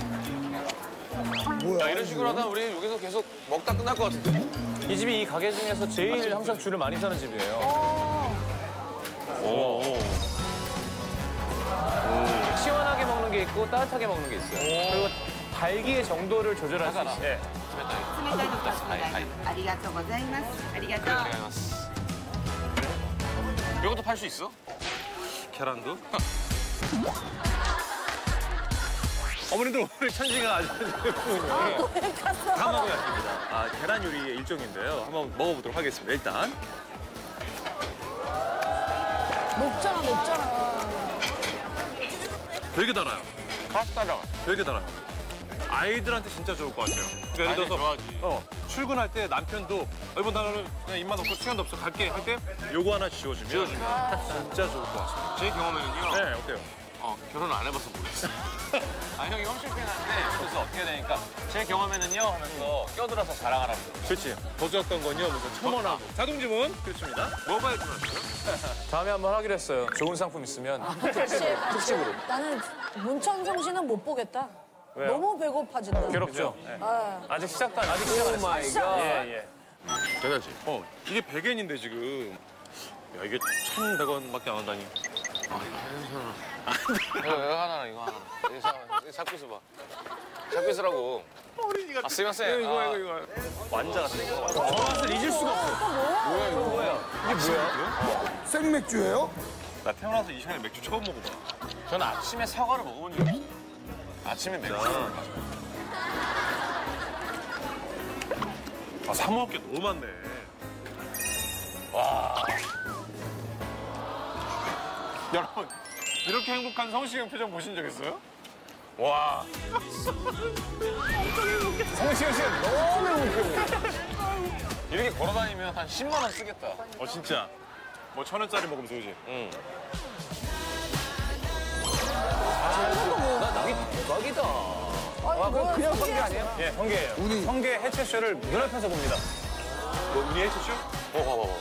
뭐야? 야, 이런 식으로 하다 우리 여기서 계속 먹다 끝날 것 같은데? 이 집이 이 가게 중에서 제일 항상 줄을 많이 서는 집이에요. 시원하게 먹는 게 있고 따뜻하게 먹는 게 있어요. 그리고 달기의 정도를 조절할 수 있어요. 네. 冷たいの2つください。ありがとうございます。ありがとう。 이것도 팔 수 있어? 계란도? 어머님들 오늘 천지가 아주 예쁘군요. 다 먹어야 됩니다. 계란 요리의 일종인데요. 한번 먹어보도록 하겠습니다. 일단. 녹잖아. 되게 달아요. 파스타랑. 되게 달아요. 아이들한테 진짜 좋을 것 같아요. 그러니까 예를 들어서 출근할 때 남편도 이번 나는 그냥 입맛 없고 시간도 없어 갈게 할 때 요거 하나 지워주면 진짜 좋을 것 같습니다. 제 경험에는요. 네, 어때요? 결혼을 안 해봐서 모르겠어. 형이 홈쇼핑하는데 그래서 어떻게 되니까 제 경험에는요 하면서 껴들어서 자랑하라고. 그렇지. 더 좋았던 건요. 무슨 첨언하고. 자동 주문. 그렇습니다. 모바일 주문하세요. 다음에 한번 하기로 했어요. 좋은 상품 있으면 특집으로. 나는 문천성 씨는 못 보겠다. 왜요? 너무 배고파진다. 괴롭죠? 네. 아직 시작도 안 아직 시작 안 했어요. 마이 갓. 예. 대단지. 이게 100엔인데 지금. 야, 이게 1,100원밖에 안 한다니. 이거 하나, 이거 하나. 이거 잡고 있어봐. 잡고 있으라고. 어린이가. 쓰면서. 이거. 완자 같은 거. 저 맛을 잊을 수가 없어. 뭐야, 이거 뭐야? 이게 뭐야? 생맥주예요? 나 태어나서 이 시간에 맥주 처음 먹어봐. 저는 아침에 사과를 먹어본 적이 없어요. 아침에 맥주. 사 먹을 게 너무 많네. 와. 여러분, 이렇게 행복한 성시경 표정 보신 적 있어요? 와. 성시경 씨가 너무 행복해. 이렇게 걸어다니면 한 10만 원 쓰겠다. 진짜. 뭐 1,000원짜리 먹으면 좋지. 응. 나 나기 대박이다. 그럼 그냥 성게 아니에요? 예, 성게예요. 성게 해체쇼를 눈앞에서 봅니다. 뭐 우리 해주쇼? 봐봐.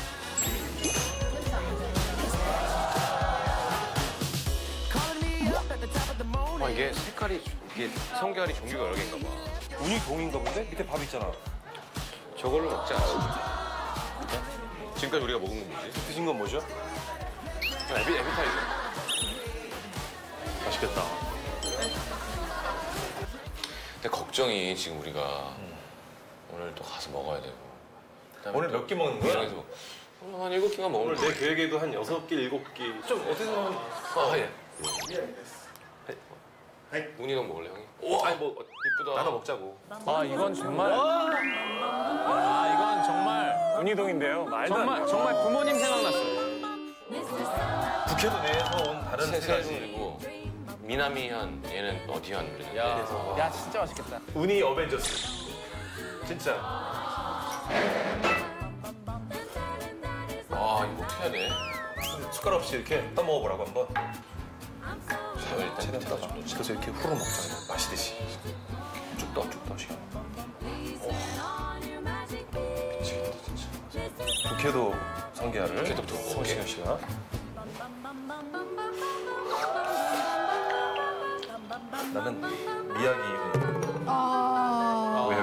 이게 색깔이 이게 성게알이 종류가 여러 개인가 봐. 운이 동인가 본데? 밑에 밥 있잖아. 저걸로 먹지 않아요? 지금까지 우리가 먹은 건 뭐지? 드신 건 뭐죠? 에비타이저. 맛있겠다. 근데 걱정이 지금 우리가 오늘 또 가서 먹어야 되고. 오늘 몇 개 먹는 거야? 한 7개만 먹으면 오늘 내 계획에도 한 6개, 7개. 좀 어떻게 생각하면. 예. 우니동 먹을래, 형이? 아니, 뭐, 이쁘다. 나눠 먹자고. 이건 정말. 이건 정말 운이동인데요. 정말 부모님 생각났어요. 북해도 내에서 온 다른 세 가지. 그리고 미나미현, 얘는 어디현. 야, 진짜 맛있겠다. 우니 어벤져스. 진짜. 이거 어떻게 해야 돼? 숟가락 없이 이렇게 떠먹어보라고 한번. 일단 최대한 떠. 그래서 이렇게 후루룩 먹잖아요. 마시듯이. 쭉 떠. 시간. 미치겠다, 진짜. 북해도 성게알을. 북해도부터 성시경 씨가. 나는 미야기. 왜?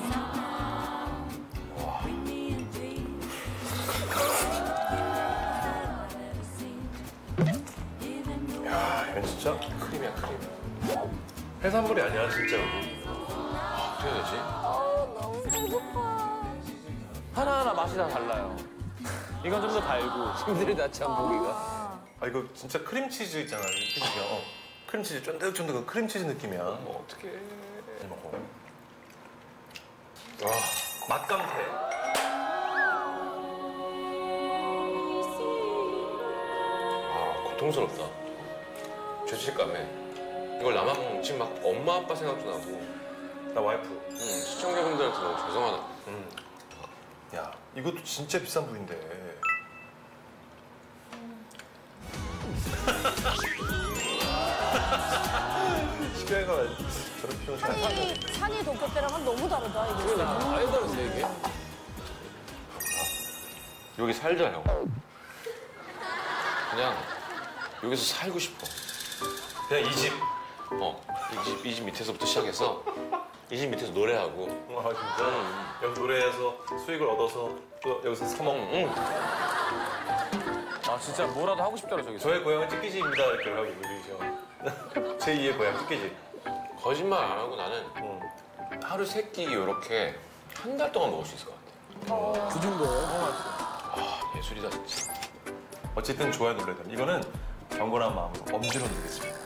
야, 이건 진짜 크림이야, 크림. 해산물이 아니야, 진짜. 어떻게 해야 되지? 너무 배고파. 하나하나 맛이 다 달라요. 이건 좀 더 달고. 힘들다, 참, 보기가. 이거 진짜 크림치즈 있잖아, 그치요? 크림치즈 쫀득쫀득한 크림치즈 느낌이야. 어떻게 먹어. 와, 맛감태. 고통스럽다. 죄책감에. 이걸 나만 먹으면 지금 막 엄마 아빠 생각도 나고 나 와이프. 시청자분들한테 너무 죄송하다. 야, 이것도 진짜 비싼 부위인데. 시계가 저런 표정 잘 산이 도쿄때랑은 너무 다르다 이게. 아예 다른데 이게? 여기 살자 형. 그냥 여기서 살고 싶어. 그냥 이 집. 이 집 밑에서부터 시작해서 이 집 밑에서 노래하고. 아 진짜? 여기 노래해서 수익을 얻어서 또 여기서 사먹는. 아 진짜 뭐라도 하고 싶더라 저기. 저의 고향은 찌끼지입니다 이렇게 하고 이러죠. 제2의 고향 찌끼지. 거짓말 안 하고 나는 하루 세 끼 이렇게 한 달 동안 먹을 수 있을 것 같아. 그 정도예요? 아 예술이다 진짜. 어쨌든 좋아요 눌러야 됩니다. 이거는 경건한 마음으로 엄지로 누르겠습니다.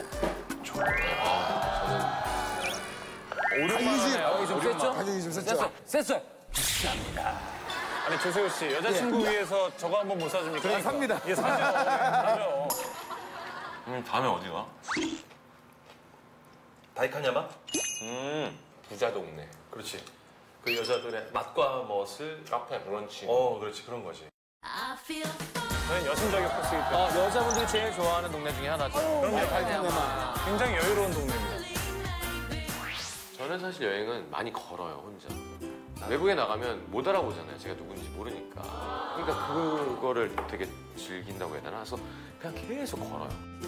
오랜만에 좀 셌죠? 가격이 좀 셌죠? 셌어요. 아니 조세호 씨 여자친구 위해서 저거 한번 못 사줍니까? 삽니다. 이게 사죠. 다음에 어디 가? 다이카냐마? 부자 동네. 그렇지. 그 여자들의 맛과 멋을 카페 브런치. 그렇지 그런 거지. 저는 여성 저격 코스이기 때문에 여자분들이 제일 좋아하는 동네 중에 하나죠. 그럼요. 굉장히 여유로운 동네입니다. 저는 사실 여행은 많이 걸어요 혼자. 외국에 나가면 못 알아보잖아요. 제가 누군지 모르니까. 그러니까 그거를 되게 즐긴다고 해야 되나? 그래서 그냥 계속 걸어요.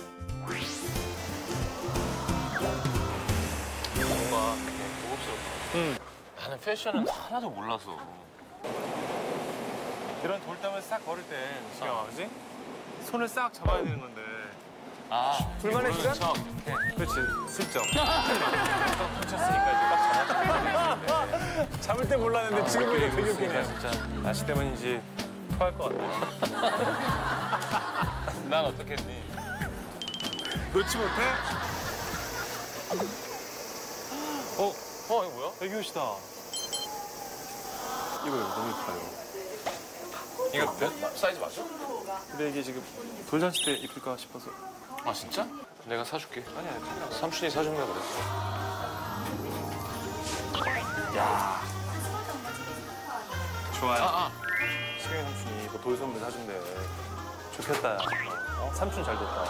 뭔가 되게 고급스럽다. 나는 패션은 하나도 몰라서. 이런 돌담을 싹 걸을 때 신경 그지? 손을 싹 잡아야 되는 건데. 불만의 시간? 그렇지 슬쩍. 훔쳤으니까 이제 딱 잡아야 되는데. 잡을 때 몰랐는데 지금 보니까 되게 웃기네. 진짜 날씨 때문인지 토할 것 같아. 난 어떻겠니? 놓지 못해? 이거 뭐야? 애기옷이다. 이거 너무 예뻐요. 이거 몇 사이즈 맞아? 근데 이게 지금 돌잔치 때 입을까 싶어서. 아 진짜? 내가 사줄게. 아니야. 삼촌이 사준다 그랬어. 야. 좋아요. 시경이 삼촌이 뭐 돌 선물 사준대. 좋겠다. 야. 삼촌 잘 됐다.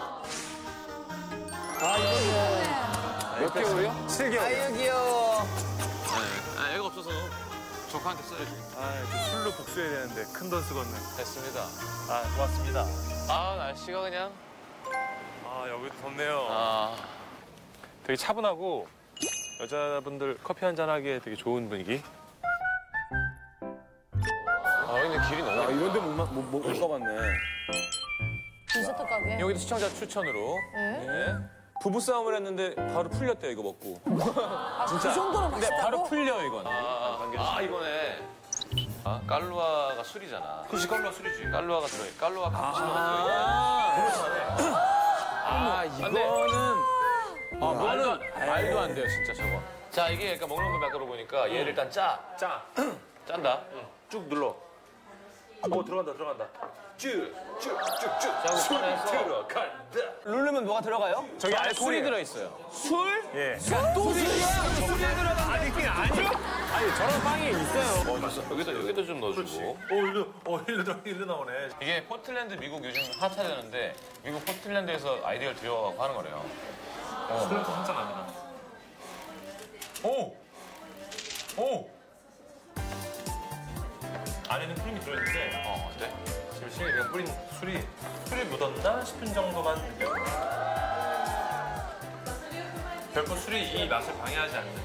몇 개월이요? 7개월. 아유 귀여워. 애가 없어서 조카한테 써야지. 술로 복수해야 되는데 큰 돈 쓰겄네. 됐습니다. 고맙습니다. 날씨가 그냥. 여기도 덥네요. 되게 차분하고 여자분들 커피 한잔 하기에 되게 좋은 분위기. 근데 길이 너무. 이런 데 못 가봤네. 디저트 가게. 여기도 시청자 추천으로. 네. 부부 싸움을 했는데 바로 풀렸대요 이거 먹고. 그 정도로 근데 맛있다고? 바로 풀려 이건. 이거네. 깔루아가 술이잖아. 그렇지, 깔루아 술이지. 깔루아가 들어있. 깔루아 이거는. 말도 안 돼요 진짜 저거. 자, 이게 그러니까 먹는 거 밖으로 보니까 얘를 일단 짜. 짠다. 쭉 눌러. 들어간다. 쭉쭉쭉쭉. 자, 꺼내서. 누르면 뭐가 들어가요? 저기 안에 술이 들어있어요. 술? 예. 또 술이 들어가. 아니 저런 빵이 있어요. 여기도 좀 넣어주고. 일로 나오네. 이게 포틀랜드 미국 요즘 핫하다는데 미국 포틀랜드에서 아이디어를 들여갖고 하는 거래요. 술도 한잔 합니다. 오! 안에는 크림이 들어있는데 어때? 지금 시경이가 뿌린 술이 묻었나 싶은 정도만 느껴요. 결코 술이 이 맛을 방해하지 않는.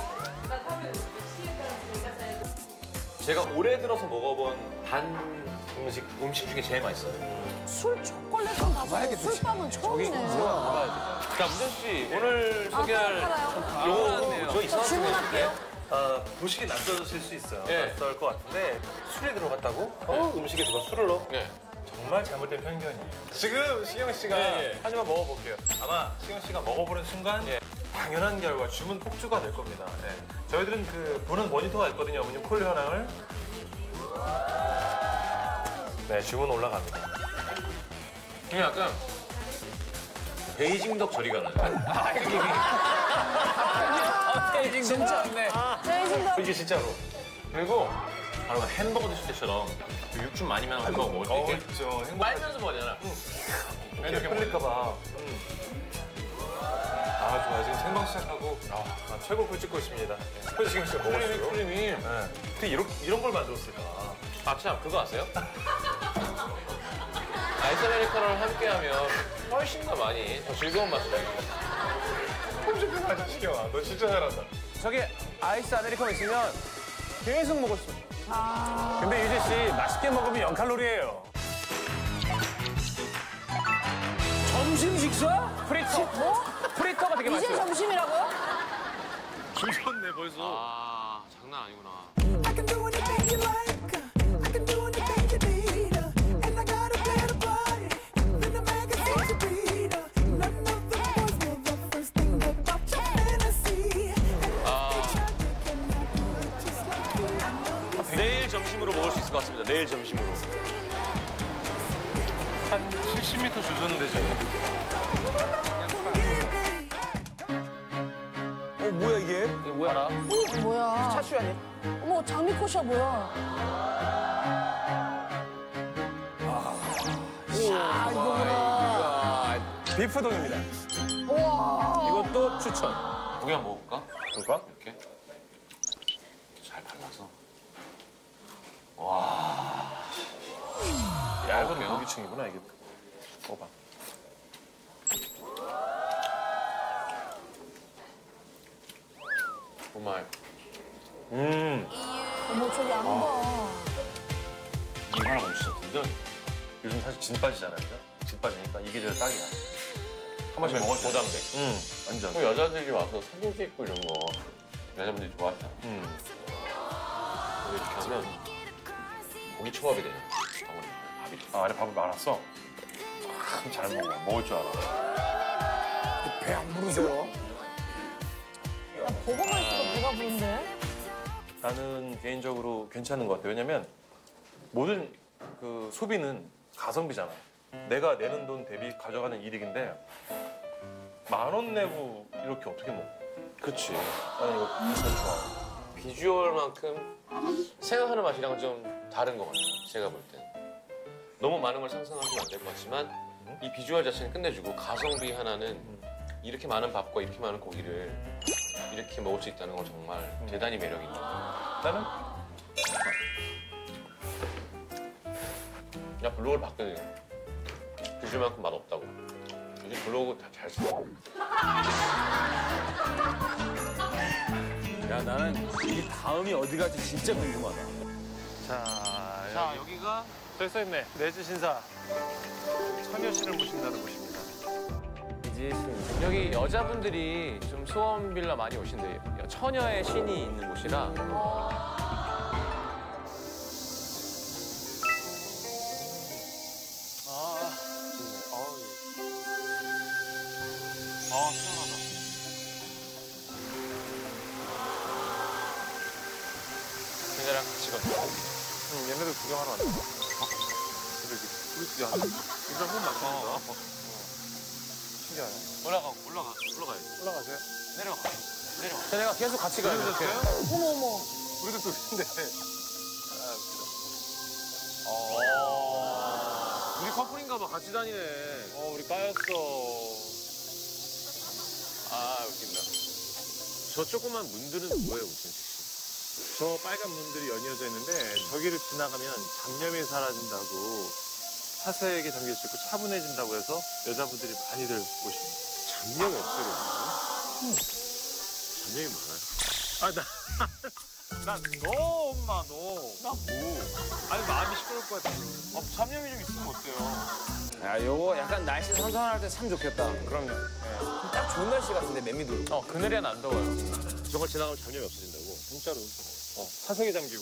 제가 올해 들어서 먹어본 단 음식 중에 제일 맛있어요. 술 초콜릿은 봐봐요. 술빵은 처음이네. 자, 문정 씨 오늘 소개할 팔아요? 저 이상한 거 있는데. 도식이 낯설으실 수 있어요. 예. 낯설 것 같은데 술이 들어갔다고? 음식에 누가 술을 넣어? 네. 정말 잘못된 편견이에요. 지금 시경 씨가 한 입만 먹어볼게요. 아마 시경 씨가 먹어보는 순간 당연한 결과 주문 폭주가 될 겁니다. 네. 저희들은 그 보는 모니터가 있거든요. 어머님 콜 현황을. 네, 주문 올라갑니다. 이게 약간 베이징 덕 저리가 나요. 베이징 진짜. 네. 알겠습니다. 이게 진짜로. 그리고 바로 햄버거 드실 때처럼 육즙 많이면 햄버거 먹을 때 이렇게 그렇죠. 빨면서 먹어야 되잖아. 이렇게 흘릴까봐. 아, 좋아요. 지금 생방 시작하고 최고 꿀 찍고 있습니다. 스포츠 지금 진짜 먹었어요. 크림이. 어떻게 이런 걸 만들었을까? 아, 참, 그거 아세요? 아이스 아메리카노를 함께하면 훨씬 더 많이 더 즐거운 맛을 내요. 홈쇼핑 아주 신경아. 너 진짜 잘한다. 저게 아이스 아메리카노 있으면 계속 먹을 수 있어요. 근데 유재 씨 맛있게 먹으면 0칼로리예요. 점심 식사? 프리터. 뭐? 프리터가 되게 이제 맛있어요. 점심이라고요? 미쳤네 벌써. 아, 장난 아니구나. I can do anything you like. I can do anything you need. And I got a better body than the magazines you read. None of the boys know the first thing about your fantasy. 내일 점심으로 먹을 수 있을 것 같습니다. 내일 점심으로. 한 70m 주소는 되죠. 뭐야 이게? 이게 뭐야? 뭐야? 차슈 아니야? 어머, 장미꽃이야, 뭐야? 아, 이거구나. 비프동입니다. 우와. 이것도 추천. 고기 한번 먹어볼까? 그럴까? 이렇게. 잘 발라서. 얇은 고기층이구나 이게. 먹어봐. 정말. 어머, 저기 안 봐. 이거 하나 먹으시죠. 요즘 사실 진 빠지잖아요. 그죠? 진 빠지니까 이게 제일 딱이야. 한 번씩 먹을 때. 보담돼. 완전. 또 여자들이 와서 사진 찍고 이런 거 여자분들이 좋아하잖아. 근데 이렇게 하면 고기 초밥이 되냐. 밥이. 아, 안에 밥을 말았어? 참 잘 먹어. 먹을 줄 알아. 배 안 부르세요? 나 보고만 있어도 배가 부른데? 나는 개인적으로 괜찮은 것 같아. 왜냐면 모든 그 소비는 가성비잖아. 내가 내는 돈 대비 가져가는 이득인데 10,000원 내고 이렇게 어떻게 먹어? 그치. 나는 이거 진짜 좋아. 비주얼만큼 생각하는 맛이랑은 좀 다른 것 같아요. 제가 볼 땐. 너무 많은 걸 상상하시면 안 될 것 같지만 이 비주얼 자체는 끝내주고 가성비 하나는 이렇게 많은 밥과 이렇게 많은 고기를 이렇게 먹을 수 있다는 건 정말 대단히 매력이 있는 것 같아요. 나는 야, 블로그를 바꿔야 돼요. 비주얼만큼 맛 없다고. 요즘 블로그 다 잘 써. 야, 나는 이 다음이 어디 갈지 진짜 궁금하다. 자, 여기가 저기 써있네. 내주 신사. 처녀 씨를 모신다는 곳입니다. 이제 여기 여자분들이 좀 소원 빌라 많이 오신대요. 처녀의 신이 있는 곳이라. 시원하다. 그녀랑 같이 걷자. 얘네들 구경하러 왔네. 우리 이거 한번 맞춰. 신기하네. 올라가야지. 올라가세요. 자, 내가 계속 같이 가요. 이렇게. 어머, 어머. 우리도 둘인데. 우리 커플인가 봐. 같이 다니네. 우리 까였어. 아, 웃긴다. 저 조그만 문들은 뭐예요, 우진 씨? 저 빨간 문들이 연이어져 있는데 저기를 지나가면 잡념이 사라진다고 사색에 잠길 수 있고 차분해진다고 해서 여자분들이 많이들 보십니다. 잡념이 없어요. 잡념이 많아요. 너 엄마 너. 나 뭐? 아니 마음이 시끄러울 것 같아. 잡념이 좀 있으면 어때요? 야, 요거 약간 날씨 선선할 때 참 좋겠다. 그럼요. 딱 좋은 날씨 같은데, 매미도. 그늘엔 안 더워요. 저걸 지나가면 잡념이 없어진다고. 진짜로. 사색에 잠기고.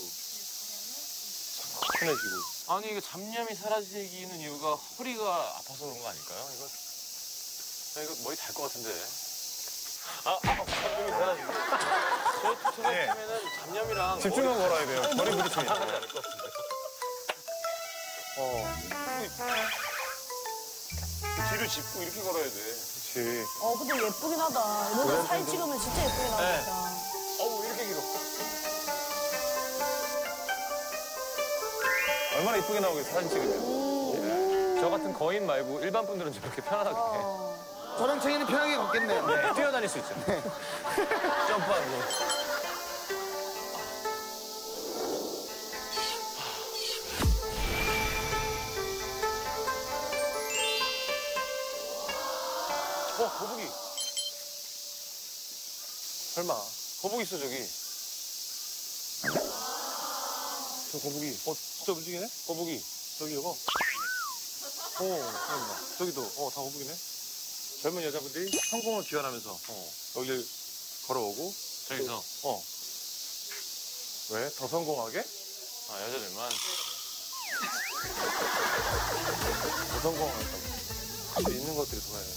차분해지고. 아니, 이게 잡념이 사라지는 이유가 허리가 아파서 그런 거 아닐까요? 이거 머리 달 것 같은데. 잡념이 사라지고. 저 같으면은 잡념이랑 집중하고 걸어야 돼요. 머리 부딪히면. 뒤를 짚고 이렇게 걸어야 돼. 그렇지. 근데 예쁘긴 하다. 이런 거 사진 찍으면 진짜 예쁘게 나오겠다. 얼마나 이쁘게 나오겠어, 사진 찍으면. 저 같은 거인 말고 일반 분들은 저렇게 편하게. 저랑 창희는 편하게 걷겠네요. 네, 뛰어다닐 수 있죠. 점프하고. 거북이. 설마. 거북이 있어, 저기. 저 거북이. 진짜 움직이네? 거북이. 저기 이거. 설마. 저기도. 다 거북이네. 젊은 여자분들이 성공을 기원하면서 여기를 걸어오고. 저기서. 왜? 더 성공하게? 여자들만. 더 성공하겠다고. 집에 있는 것들이 좋아해.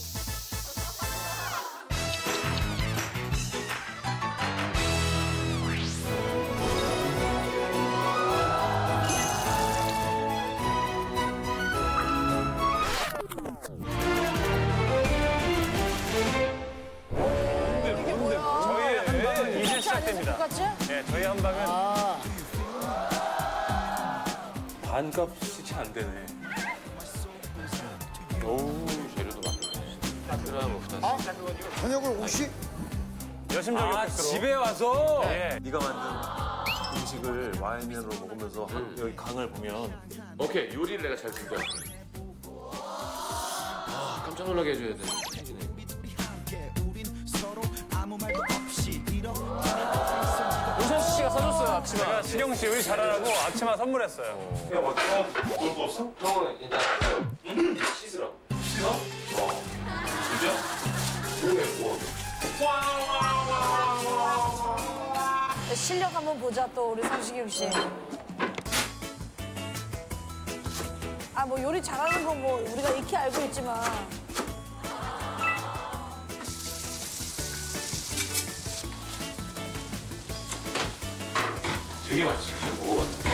저희의 이제 시작됩니다. 네, 저희 한 방은 반값 수치 안 되네. 어우, 재료도 많네. 그럼 저녁을 혹시? 여심적인 패스로. 집에 와서 네. 네가 만든 음식을 와인으로 먹으면서 여기 강을 보면 오케이, 요리를 내가 잘 준비할게. 깜짝 놀라게 해줘야 돼. 윤선수 씨가 써줬어요, 앞치마. 제가 시경 씨 요리 잘하라고 앞치마 선물했어요. 야, 맞다. 놀 거 없어? 형은 일단 씻으라고. 씻어? 진짜? 그러게 뭐. 실력 한번 보자 또 우리 성시경 씨. 아 뭐 요리 잘하는 거 뭐 우리가 익히 알고 있지만. 되게 맛있어. 먹어봤는데.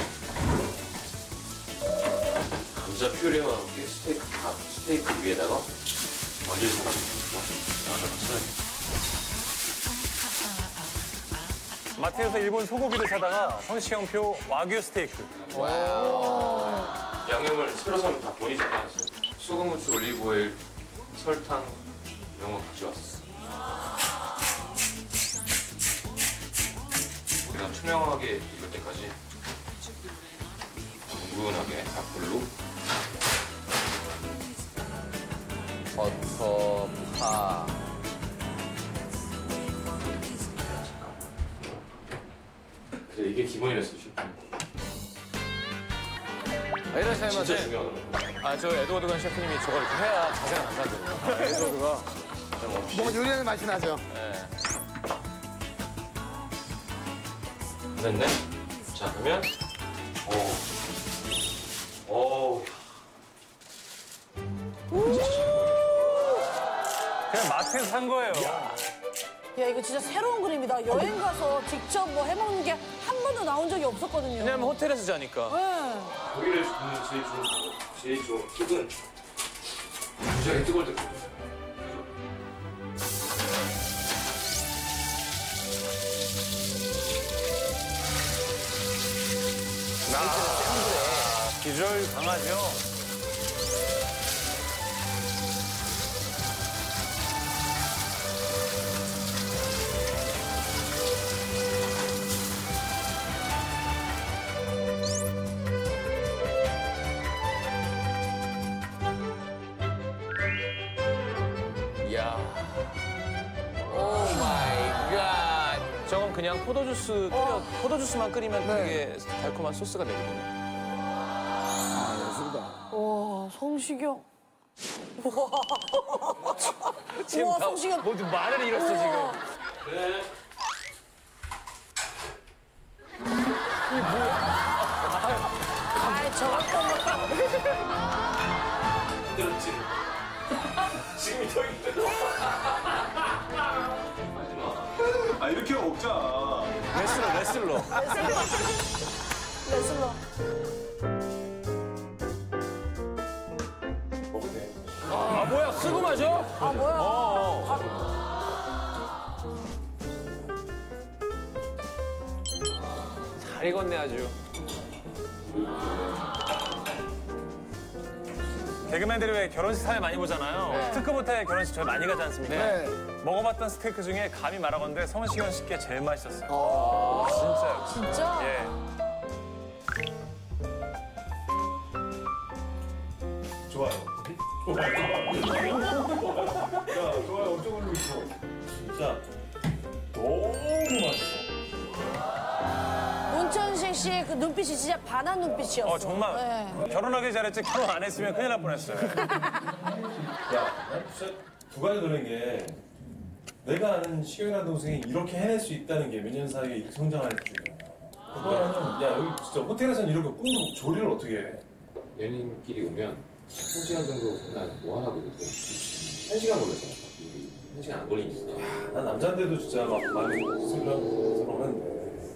감자 퓨레와 함께 스테이크 위에다가 얹어서 먹는 마트에서 일본 소고기를 사다가 성시경표 와규 스테이크. 양념을 새로서는 다 본이 잘라놨어요. 소금, 후추, 올리브오일, 설탕 이런 거 가져왔어. 우리가 투명하게 익을 때까지 뭉근하게 약불로 버터, 파. 그래서 이게 기본이랬어, 셰프. 이러시면 진짜 중요하더라고. 저 에드워드 셰프님이 저걸 이렇게 해야 자세가 난다거든요. 에드워드가. 뭔가 요리하는 맛이 나죠. 됐네? 자, 그러면 그냥 마트에서 산 거예요. 야 이거 진짜 새로운 그림이다. 여행 가서 직접 뭐 해먹는 게 한 번도 나온 적이 없었거든요. 왜냐면 호텔에서 자니까. 네. 고기를 굽는 제일 좋은 팁은 무지하게 뜨거울 때 굽는 거예요. 비주얼 강하죠? 이야. 오 마이 갓. 저건 그냥 포도주스만 끓이면 되게 달콤한 소스가 되거든요. 와 성시경. 지금 우와, 다 성시경. 모두 말을 잃었어, 지금. 네. 아 저것도 힘들었지? 지금이 더 힘들어. 아 이렇게 먹자. 레슬러. 레슬러. 아, 뭐야, 쓰고 마셔? 아 뭐야? 잘 익었네, 아주. 개그맨들이 왜 결혼식 사회 많이 보잖아요. 특급호텔 결혼식 저희 많이 가지 않습니까? 먹어봤던 스테이크 중에 감히 말하건대 성시경 씨께 제일 맛있었어요. 진짜요. 진짜? 예. 좋아요. 좋아요. 엄청 올리고 있어. 진짜 너무 맛있어. 문천식 씨의 그 눈빛이 진짜 반한 눈빛이었어. 정말 결혼하기 잘했지 결혼 안 했으면 큰일 날 뻔했어요. 야, 난 진짜 두 가지 들은 게 내가 아는 시경이라는 동생이 이렇게 해낼 수 있다는 게 몇 년 사이에 이렇게 성장할 줄. 또 하나는 야 여기 진짜 호텔에서는 이렇게 꿈도 조리를 어떻게 해? 연인끼리 오면 1시간 정도 그냥 뭐 하나 보거든. 1시간 걸렸잖아. 1시간 안 걸리니까. 난 남자인데도 진짜 막 많이 슬렁슬렁한데.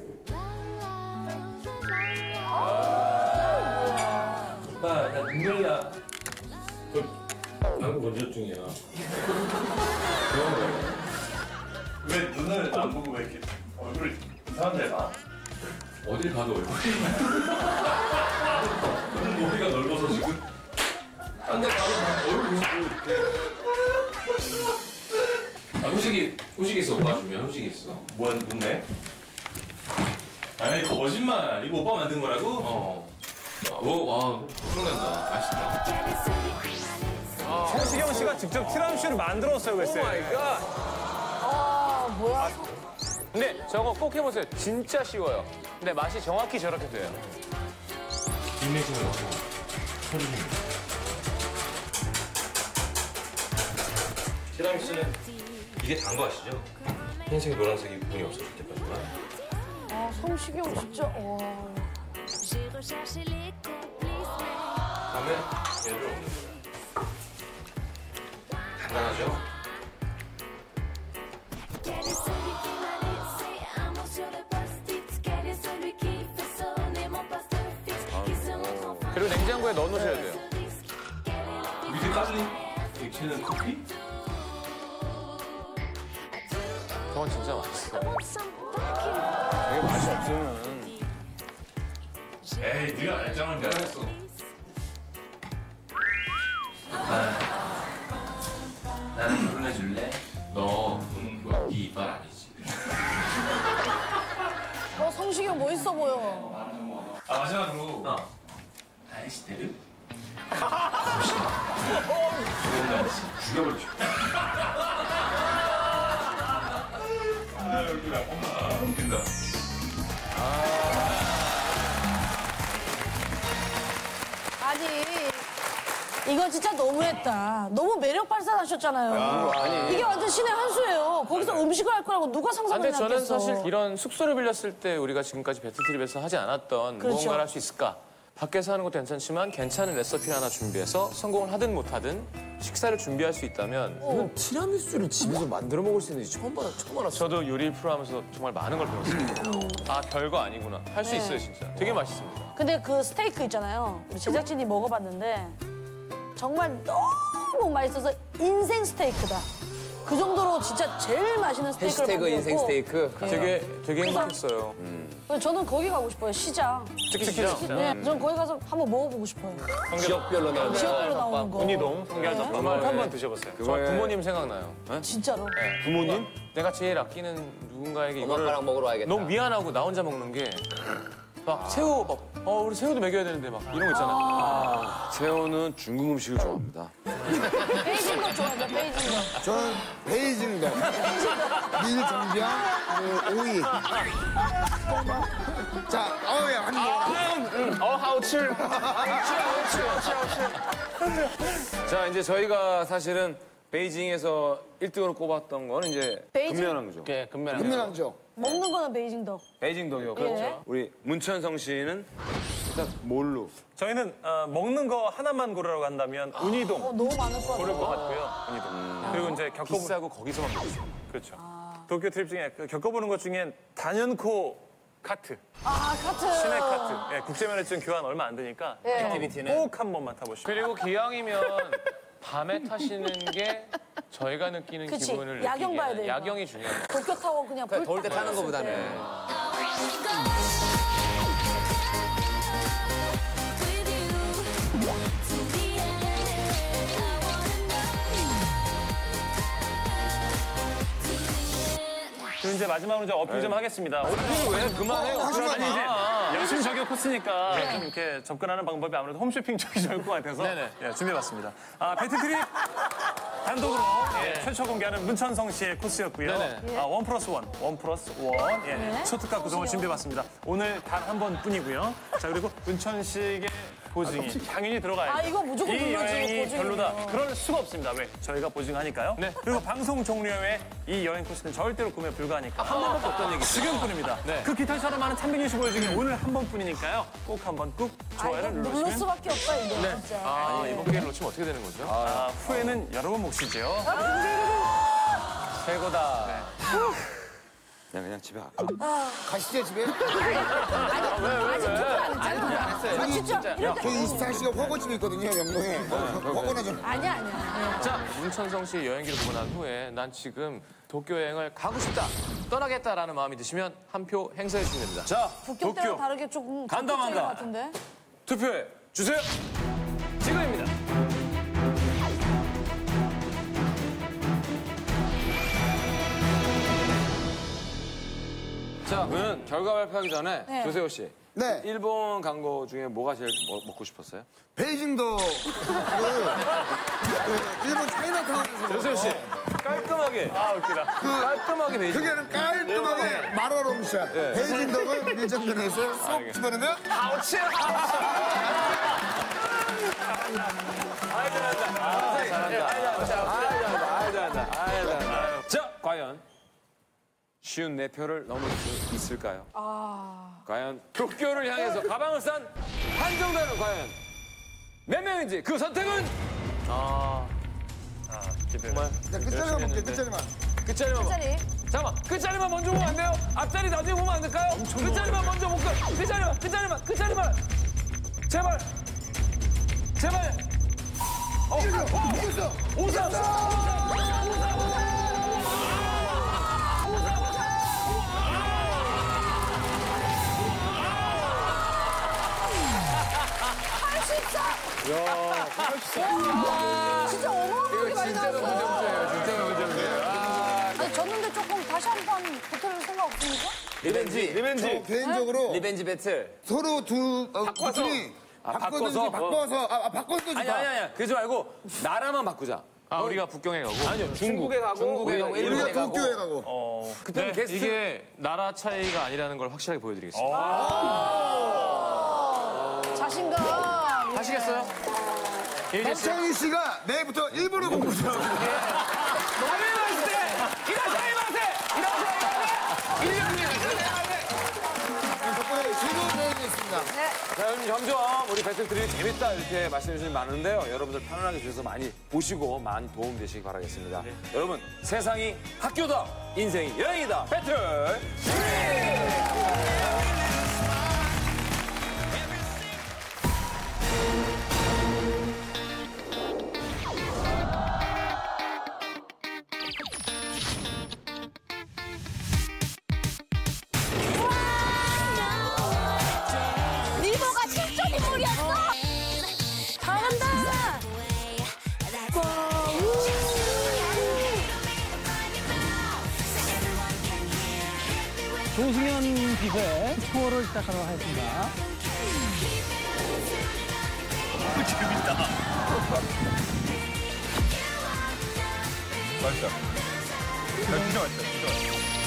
오빠, 나 눈물 나. 방금 건조 중이야. 왜 눈을 안 보고 왜 이렇게 얼굴을 이상한 데 봐? 어딜 가도 얼굴이. 눈 머리가 넓어서 지금. 딴 데 가도 얼굴 보고 이렇게. 후식 있어. 오빠 주면 후식 있어. 뭔데? 아니 거짓말. 이거 오빠 만든 거라고? 와, 소문난다. 맛있다. 성시경 씨가 직접 티라미슈를 만들었어요, 글쎄. 오 마이 갓. 뭐야? 근데 저거 꼭 해보세요. 진짜 쉬워요. 근데 맛이 정확히 저렇게 돼요. 뒷내시는 어떻게 소리 좀. 티라미수는 이게 단 거 아시죠? 흰색, 노란색이 부분이 없어질 때까지만. 성시경 진짜. 다음에 얘를 없는 거야. 간단하죠? 그리고 냉장고에 넣어놓으셔야 돼요. 밑에 까지 액체는 커피? 저건 진짜 맛있어. 이게 맛이 없으면. 에이, 네가 알짱을 내가 했어. 나는 결혼해줄래? 너, 네 이빨 아니지. 성시경 멋있어 보여. 아, 마지막으로. 아이스테르? 죽여버리죠. 얼굴 아파. 웃긴다. 아니, 이거 진짜 너무했다. 너무 매력 발산하셨잖아요. 이게 완전 신의 한 수예요. 거기서 음식을 할 거라고 누가 근데 상상을 저는 했겠어. 사실 이런 숙소를 빌렸을 때 우리가 지금까지 배틀트립에서 하지 않았던 그렇죠. 무언가를 할 수 있을까? 밖에서 하는 것도 괜찮지만 괜찮은 레시피를 하나 준비해서 성공을 하든 못하든 식사를 준비할 수 있다면 티라미수를 집에서 만들어 먹을 수 있는지 처음 알았어. 저도 요리 프로 하면서 정말 많은 걸 배웠습니다. 아, 별거 아니구나. 할 수 있어요, 진짜. 되게 맛있습니다. 근데 그 스테이크 있잖아요. 우리 제작진이 먹어봤는데 정말 너무 맛있어서 인생 스테이크다. 그 정도로 진짜 제일 맛있는 스테이크를 해시태그 만들었고. 인생 스테이크. 되게 행복했어요. 저는 거기 가고 싶어요. 시장. 특히 시장. 네, 전 거기 가서 한번 먹어보고 싶어요. 지역별로 나오는 지역별로 나오는 거. 운이동, 성게알덮밥 정말 한번 드셔보세요. 저 부모님 생각나요. 진짜로. 부모님? 내가 제일 아끼는 누군가에게 이거를 엄마랑 먹으러 와야겠다. 너무 미안하고 나 혼자 먹는 게 막 새우 막 우리 새우도 먹여야 되는데 막 이런 거 있잖아. 새우는 중국 음식을 좋아합니다. 베이징도 좋아하죠. 베이징도. 저는 베이징도, 밀정병, 오이. 자, 야, 한 번. 하우츠. 자, 이제 저희가 사실은 베이징에서 1등으로 꼽았던 건 이제 베이징? 금면왕죠. 네, 금메달. 금면왕죠. 먹는 거는 베이징도. 베이징덕이요. 그렇죠. 우리 문천성 씨는 일단 뭘로? 저희는 먹는 거 하나만 고르라고 한다면 운이동 너무 많을 것 고를 것 같아요. 같고요. 운이동. 그리고 이제 비싸고 거기서만 먹었어요. 그렇죠. 도쿄 트립 중에 겪어보는 것 중엔 단연코 카트, 카트. 시내 카트. 예, 국제면허증 교환 얼마 안 되니까 액티비티는 꼭 한 번만 타보시고. 그리고 기왕이면 밤에 타시는 게 저희가 느끼는 그치, 기분을 야경 봐야 느끼기에는 되니까. 야경이 중요해요. 도쿄 타고 그냥 불 더울 때 딱 타는 꺼냈을 거보다는. 때. 그럼 이제 마지막으로 좀 어필 좀 하겠습니다. 어필 왜? 그만해. 아니 이제 열심히 저격 코스니까 좀 이렇게 접근하는 방법이 아무래도 홈쇼핑 쪽이 좋을 것 같아서 예, 준비해봤습니다. 배틀트립 단독으로 최초 공개하는 문천성 씨의 코스였고요. 1+1, 1+1 쇼트카 구성을 준비해봤습니다. 오늘 단 한 번뿐이고요. 자 그리고 문천 씨의 보증이 당연히 들어가야죠. 아, 이거 무조건 이 들어가지, 여행이 보증이요. 별로다. 그럴 수가 없습니다. 왜? 저희가 보증하니까요. 그리고 방송 종료에 이 여행 코스는 절대로 구매 불가하니까. 한 번밖에 없다는 얘기죠. 지금뿐입니다. 그 기타처럼 많은 365일 중에 오늘 한 번뿐이니까요. 꼭 한번 꾹 좋아요를 누를 눌러주시면 수밖에 없다, 이거. 진짜. 아니, 이번 기회를 놓치면 어떻게 되는 거죠? 후회는 여러 번 몫이죠. 최고다. 그냥 집에 갈까? 가시죠, 집에. 아직 투표 안 했잖아. 진짜. 저희 24시간 화보집이 있거든요, 명동에. 화보나 좀. 아니야. 자, 문천성 씨 여행기를 보고 난 후에 난 지금 도쿄 여행을 가고 싶다, 떠나겠다라는 마음이 드시면 한 표 행사해 주시면 됩니다. 자, 북경 때랑 도쿄. 다르게 조금 간다, 적극적인 간다. 것 같은데. 투표해 주세요. 지금입니다. 자, 그러면 결과 발표하기 전에 네. 조세호 씨. 네. 일본 간 거 중에 뭐가 제일 먹고 싶었어요? 베이징도 일본 차이나타운에서 조세호 씨. 깔끔하게. 웃기다. 깔끔하게 베이징. 그게는 깔끔하게 마라롱샷. 베이징덕을 밀정면에서 쏙 집어넣으면 아우치! 잘한다. 자, 과연 쉬운 내 표를 넘을 수 있을까요? 과연 도쿄를 향해서 가방을 싼 한정단은 과연 몇 명인지 그 선택은? 정말. 끝자리만 볼게, 끝자리만. 끝자리만 봐. 짜리. 잠깐만, 끝자리만 먼저 보면 안 돼요? 앞자리 나중에 보면 안 될까요? 끝자리만 먼저 볼까? 끝자리만. 제발. 이겼어! 오사. 진짜 어마어마하게 많이 나왔어요. 진짜 문제예요. 아니, 졌는데 조금 다시 한 번 붙을 생각 없습니까? 저 개인적으로 리벤지 배틀. 서로 팀이 바꿔서 바꿔서 좋다. 아니야. 그러지 말고 나라만 바꾸자. 우리가 북경에 가고. 아니요, 중국에 가고 우리가 일본에 가고. 도쿄에 가고. 그때 게스트. 이게 나라 차이가 아니라는 걸 확실하게 보여드리겠습니다. 자신감. 하시겠어요? 박창희 씨가 내일부터 일본어 공부 좀. 덕분에 즐거운 여행이었습니다. 자, 여러분 점점 우리 배틀들이 재밌다 이렇게 말씀해 주시는 많은데요. 여러분들 편안하게 주셔서 많이 보시고 많은 도움 되시기 바라겠습니다. 여러분, 세상이 학교다, 인생이 여행이다. 배틀 리버가 7점 인물이었어. 잘한다. 조승현 기사의 투어를 시작하도록 하겠습니다. 재밌다. 맛있다. 진짜 맛있다. 진짜 맛있다.